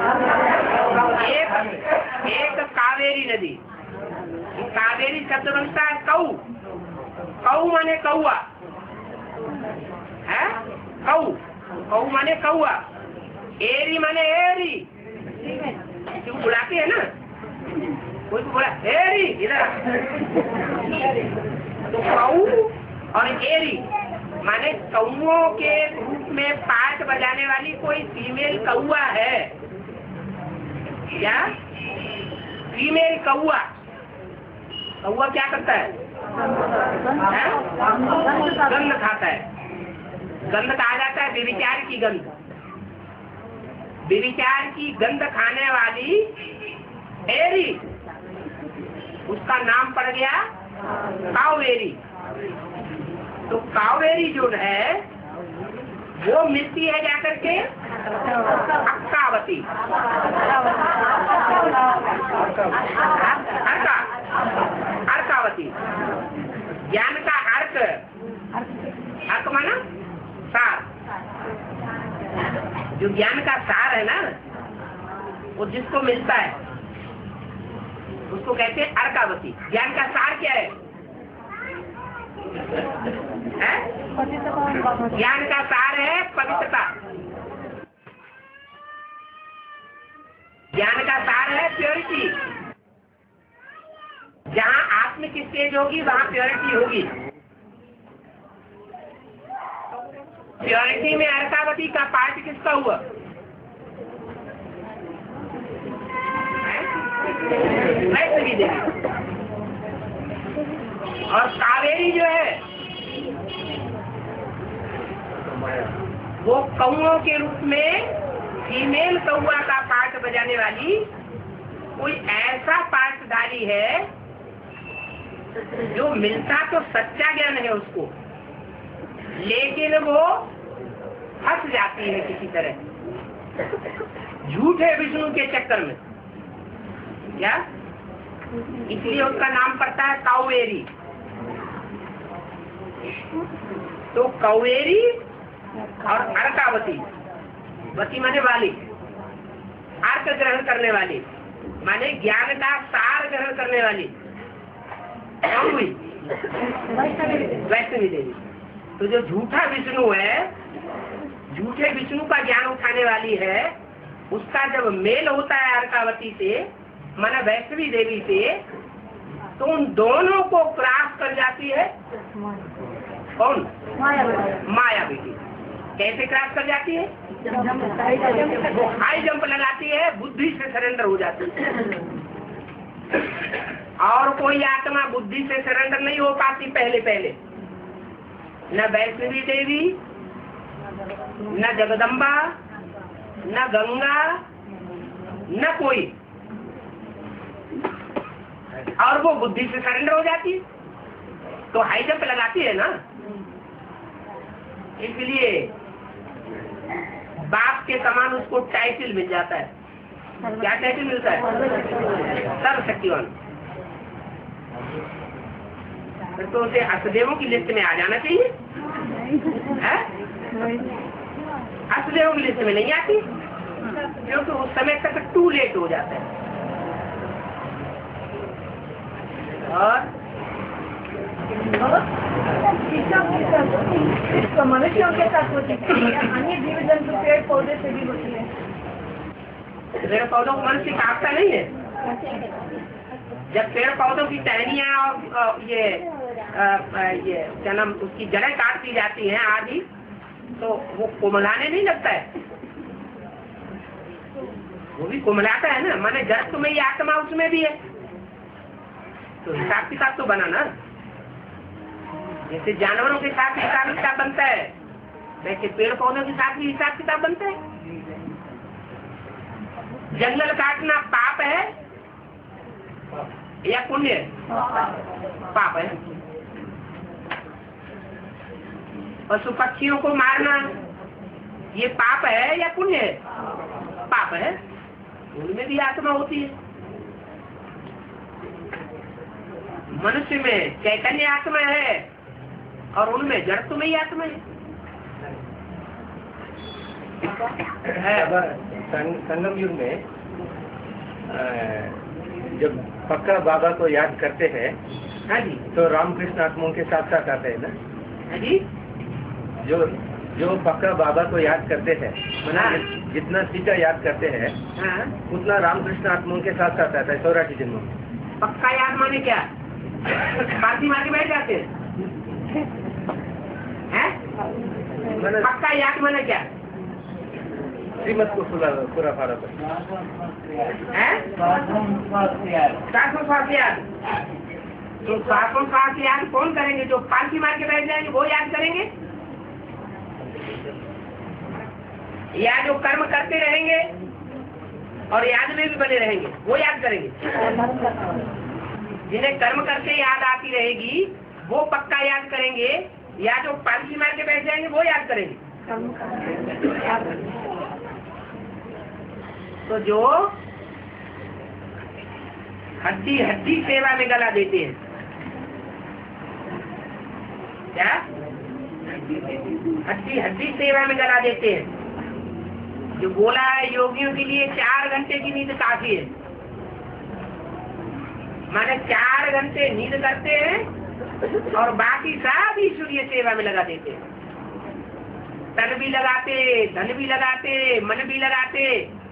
एक एक कावेरी नदी। कावेरी शब्द बनता है कऊ। कऊ माने कौआ है। कऊ कऊ माने कौआ। एरी माने एरी। क्यों बुलाते है ना, कोई तो बोला एरी इधर। तो कऊ और एरी माने कौओं के रूप में पाठ बजाने वाली कोई फीमेल कौआ है। क्या? फीमेल कौआ। कौआ क्या करता है? है? गंध खाता है। गंध कहा जाता है व्यभिचार की गंध। व्यभिचार की गंध खाने वाली एरी, उसका नाम पड़ गया कावेरी। तो कावेरी जो है वो मिलती है जाकर के अक्कावती। अर्का अर्कावती। ज्ञान का अर्क, अर्क माना सार। जो ज्ञान का सार है ना, वो जिसको मिलता है उसको कहते हैं अर्कावती। ज्ञान का सार क्या है? है? ज्ञान का सार है पवित्रता। ज्ञान का सार है प्योरिटी। जहाँ आत्मिक स्टेज होगी वहाँ प्योरिटी होगी। प्योरिटी में अर्कावती का पार्ट किसका हुआ? वैष्णवी देवी। और कावेरी जो है वो कौओं के रूप में फीमेल कौआ का पाठ बजाने वाली कोई ऐसा पाठधारी है जो मिलता तो सच्चा ज्ञान है उसको, लेकिन वो फंस जाती है किसी तरह झूठे विष्णु के चक्कर में। क्या? इसलिए उसका नाम पड़ता है कावेरी। तो कावेरी और अर्कावती, वती माने वाली, अर्क ग्रहण करने वाली माने ज्ञान का सार ग्रहण करने वाली कौन हुई? वैष्णवी देवी। तो जो झूठा विष्णु है, झूठे विष्णु का ज्ञान उठाने वाली है, उसका जब मेल होता है अर्कावती से माना वैष्णवी देवी से, तो उन दोनों को क्रॉस कर जाती है कौन? माया बेटी। कैसे क्रॉस कर जाती है? वो हाई जंप लगाती है, बुद्धि से सरेंडर हो जाती है। और कोई आत्मा बुद्धि से सरेंडर नहीं हो पाती पहले पहले। न वैष्णवी देवी न जगदम्बा, न गंगा, न कोई, और वो बुद्धि से सरेंडर हो जाती है, तो हाई जंप लगाती है ना। इसलिए बाप के समान उसको टाइटल मिल जाता है। क्या टाइटल मिलता है? सर्वशक्तिवान। तो उसे असदेवों की लिस्ट में आ जाना चाहिए। है? असदेवों की लिस्ट में नहीं आती, क्योंकि उस समय तक टू लेट हो जाता है। और मनुष्यों के साथ होती है, अन्य जीव जंतु पेड़ पौधे से भी होती है। पेड़ पौधों को मनुष्य काटता नहीं है। जब पेड़ पौधों की टहनियाँ और ये आ, ये क्या नाम उसकी जड़ें काट दी जाती हैं आदि, तो वो कोमलाने नहीं लगता है, वो भी कोमलाता है ना। माने जड़ तुम्हें ही आत्मा उसमें भी है, तो हिसाब किताब तो बना ना। जैसे जानवरों के साथ हिसाब किताब बनता है, वैसे पेड़ पौधों के साथ भी हिसाब किताब बनता है। जंगल काटना पाप है या पुण्य है? पाप है। पशु पक्षियों को मारना ये पाप है या पुण्य है? पाप है। उनमें भी आत्मा होती है। मनुष्य में चैतन्य आत्मा है और उनमें जड़ में ही आत्मा है। संगम युग में जब पक्का बाबा को याद करते हैं, हाँ जी, तो रामकृष्ण आत्माओं के साथ साथ आते हैं ना। हाँ जी, जो जो पक्का बाबा को याद करते हैं, हाँ। जितना सीधा याद करते हैं, हाँ। उतना रामकृष्ण आत्माओं के साथ साथ आता है चौरासी जन्मों में। पक्का याद माने क्या? फांसी मार के बैठ जाते हैं? मैंने पक्का याद माने क्या? श्रीमत को पूरा पूरा फाड़ा था। सासों सास याद, तो सासों सास याद कौन करेंगे? जो फांसी मार के बैठ जाएंगे वो याद करेंगे, या जो कर्म करते रहेंगे और याद में भी बने रहेंगे वो याद करेंगे? जिन्हें कर्म करके याद आती रहेगी वो पक्का याद करेंगे, या जो फांसी मार के बैठ जाएंगे वो याद करेंगे? तो जो हड्डी हड्डी सेवा में गला देते हैं, क्या हड्डी हड्डी सेवा में गला देते हैं, जो बोला है योगियों के लिए चार घंटे की नींद काफी है। माने चार घंटे नींद करते हैं और बाकी सब ईश्वरीय सेवा में लगा देते हैं। तन भी लगाते, धन भी लगाते, मन भी लगाते।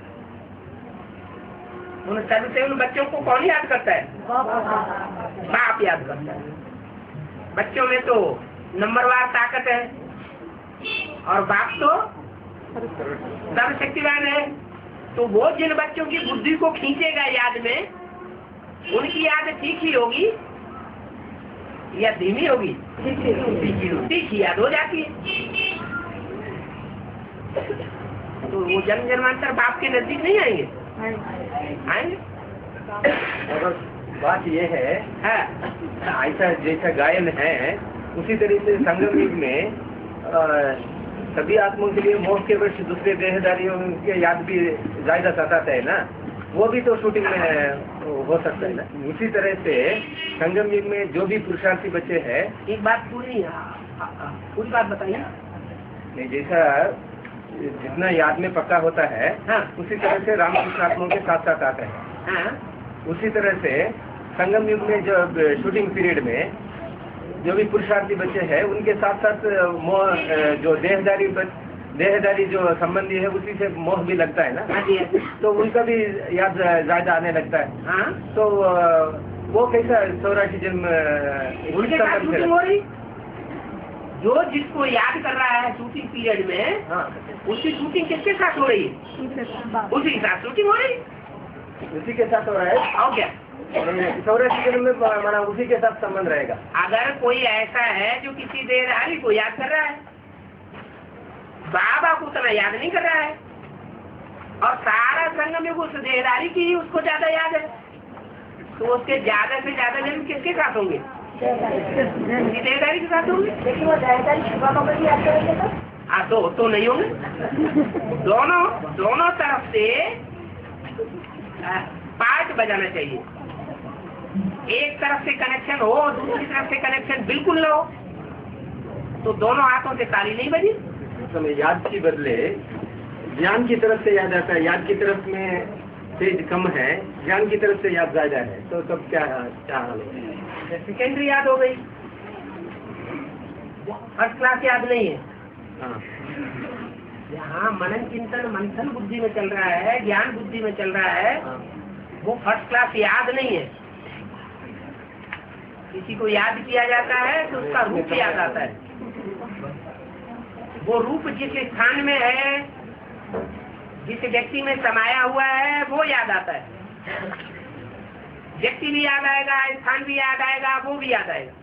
उन सब से उन बच्चों को कौन याद करता है? बाप याद करता है। बच्चों में तो नंबरवार ताकत है और बाप तो सर्वशक्तिवान है। तो वो जिन बच्चों की बुद्धि को खींचेगा याद में, उनकी याद ठीक ही होगी या धीमी होगी? तीखी याद हो जाती है। तो वो जन्म जन्मांतर बाप के नजदीक नहीं आएंगे? आएंगे। और बात ये है, ऐसा जैसा गायन है उसी तरीके से संगम युग में सभी आत्माओं के लिए मोह के वश दूसरे देहदारियों के याद भी ज्यादा सताता है ना, वो भी तो शूटिंग में हो सकता है ना। उसी तरह से संगम युग में जो भी पुरुषार्थी बच्चे हैं, एक बात पूरी पूरी बात बताइए। नहीं, जैसा जितना याद में पक्का होता है, हाँ। उसी तरह से रामकृष्ण आत्माओं के साथ साथ आता है। हाँ। उसी तरह से संगम युग में जो शूटिंग पीरियड में जो भी पुरुषार्थी बच्चे हैं, उनके साथ साथ मोह, जो देहदारी देहदारी जो संबंधी है उसी से मोह भी लगता है ना। तो उनका भी याद ज्यादा आने लगता है। हाँ? तो वो कैसा चौरासी जन्म उनके साथ शूटिंग हो रही? जो जिसको याद कर रहा है शूटिंग पीरियड में, हाँ, उसकी शूटिंग किसके साथ हो रही है? उसी के साथ शूटिंग हो रही, उसी के साथ हो रहा है। और क्या? चौरासी जन्म में माना उसी के साथ संबंध रहेगा। अगर कोई ऐसा है जो किसी देहधारी को याद कर रहा है, बाबा को उतना याद नहीं कर रहा है, और सारा संगम युग उस देहदारी की ही उसको ज्यादा याद है, तो उसके ज्यादा से ज्यादा जन्म किसके साथ होंगे? देहदारी के साथ होंगे। लेकिन वो देहदारी शिवा बाबा भी आते होंगे तो हाँ तो तो नहीं होंगे। दोनों दोनों तरफ से पार्ट बजाना चाहिए। एक तरफ से कनेक्शन हो, दूसरी तरफ से कनेक्शन बिल्कुल न हो, तो दोनों हाथों से ताली नहीं बजी। समय याद की बदले ज्ञान की तरफ से याद आता है। याद की तरफ में तेज कम है, ज्ञान की तरफ से याद ज्यादा है, तो तब क्या क्या हाल है? सेकेंडरी याद हो गई, फर्स्ट क्लास याद नहीं है। हाँ। यहाँ मनन चिंतन मंथन बुद्धि में चल रहा है, ज्ञान बुद्धि में चल रहा है, वो फर्स्ट क्लास याद नहीं है। किसी को याद किया जाता है तो उसका रूप याद आता है। वो रूप जिस स्थान में है, जिस व्यक्ति में समाया हुआ है, वो याद आता है। व्यक्ति भी याद आएगा, स्थान भी याद आएगा, वो भी याद आएगा।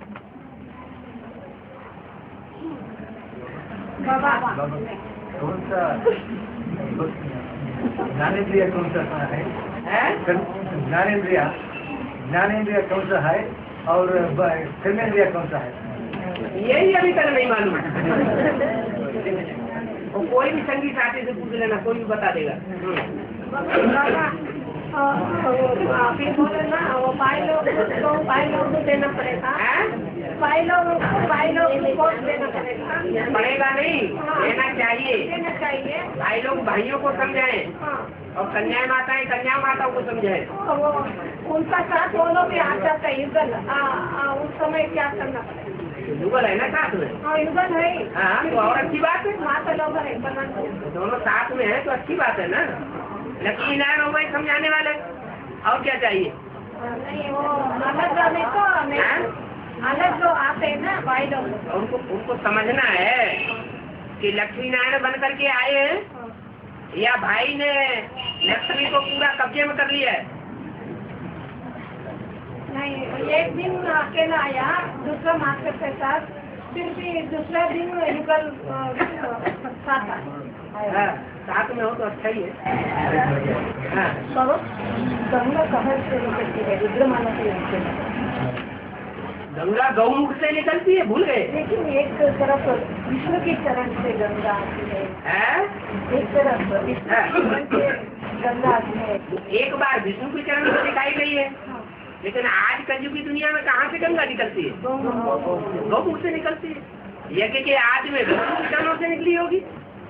कौन सा ज्ञानेन्द्रिय कौन सा है? ज्ञानेन्द्रिय ज्ञानेन्द्रिय कौन सा है और कर्मेंद्रिय कौन सा है? यही अभी तक नहीं मालूम। वो कोई भी संगीत साथी से पूछ लेना, कोई भी बता देगा। अभी बोले ना, वो भाई लोग को भाई लोग को देना पड़ेगा। भाई लोगों को भाई लोग को देना पड़ेगा। पड़ेगा नहीं, देना चाहिए। देना चाहिए। भाई लोग भाइयों को समझाएं, और कन्या माताएं कन्या माताओं को समझाएं। वो उनका साथ वो लोग भी आ जाता है युगल। उस समय क्या करना पड़ेगा? युगल है ना साथ में? हाँ युगल है। हाँ तो और अच्छी बात है। माता लोग है बना, दोनों साथ में है तो अच्छी बात है ना। लक्ष्मी नारायण हो गए समझाने वाले, और क्या चाहिए? नहीं वो अलग जाने को अलग जो आते हैं ना भाई लोग, उनको उनको समझना है कि लक्ष्मी नारायण बन करके आए हैं, या भाई ने लक्ष्मी को पूरा कब्जे में कर लिया है। नहीं एक दिन अकेला आया, दूसरा मास्टर के साथ, फिर भी दूसरा दिन युगल साथ आया। साथ में हो तो अच्छा ही है। गंगा कहाँ से निकलती है? रुद्रमाला से निकलती है। गंगा गौमुख से निकलती है, भूल गए? लेकिन एक तरफ विष्णु की चरण से गंगा आती है, है? एक तरफ विष्णु से गंगा आती है। एक बार विष्णु की चरण से दिखाई गई है, लेकिन आज कलयुग की दुनिया में कहाँ से गंगा निकलती है? गौमुख से निकलती है। यज्ञ के आज में विष्णु की चरणों से निकली होगी।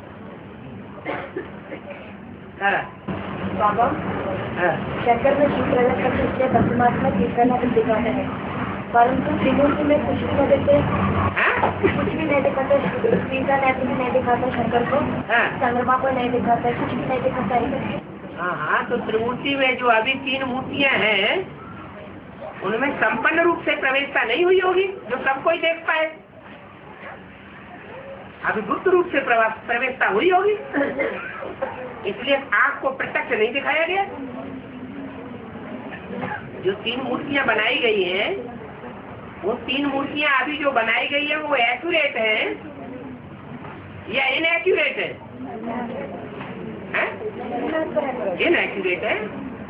बाबा शंकर में शिव प्रकट करते इसलिए परमात्मा कीर्तन भी दिखाते हैं, परंतु त्रिमूर्ति में कुछ भी नहीं देते, कुछ भी नहीं दिखाते। सीता नेत्र भी नहीं दिखाता शंकर को, चंद्रमा को नहीं दिखाता, कुछ भी नहीं दिखाता है। हाँ हाँ तो त्रिमूर्ति में जो अभी तीन मूर्तियाँ हैं, उनमें संपन्न रूप से प्रवेशता नहीं हुई होगी जो सब कोई देख पाए। अभी गुप्त रूप से प्रवेशता हुई होगी, इसलिए आंख को प्रत्यक्ष नहीं दिखाया गया। जो तीन मूर्तियां बनाई गई हैं, वो तीन मूर्तियां अभी जो बनाई गई है वो एक्यूरेट है या इनएक्यूरेट है? इनएक्यूरेट है।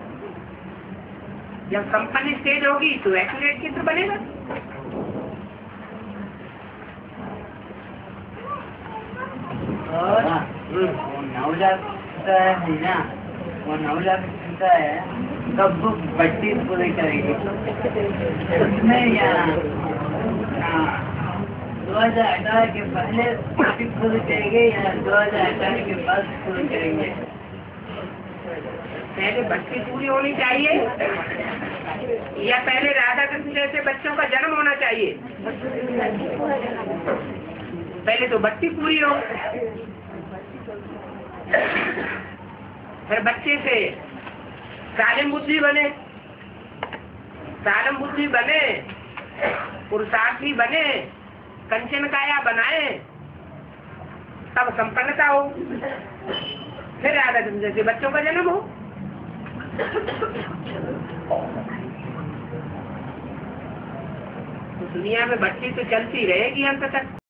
जब संपन्न स्टेज होगी तो एक्यूरेट चित्र बनेगा। और वो नवजात है ना, वो नवजात है कब बट्टी पूरी करेगी उसमें, या दो हजार अठारह के पहले बट्टी पूरी करेंगे या दो हजार अठारह के बाद पूरी करेंगे? पहले बट्टी पूरी होनी चाहिए या पहले राधा कृष्ण जैसे बच्चों का जन्म होना चाहिए? पहले तो बट्टी पूरी हो, फिर बच्चे से सालिम बुद्धि बने, सालिम बुद्धि बने, पुरुषार्थी बने, कंचन काया बनाए, तब संपन्नता हो, फिर राधा कृष्ण जैसे बच्चों का जन्म हो। तो दुनिया में बट्टी तो चलती रहेगी अंत तक।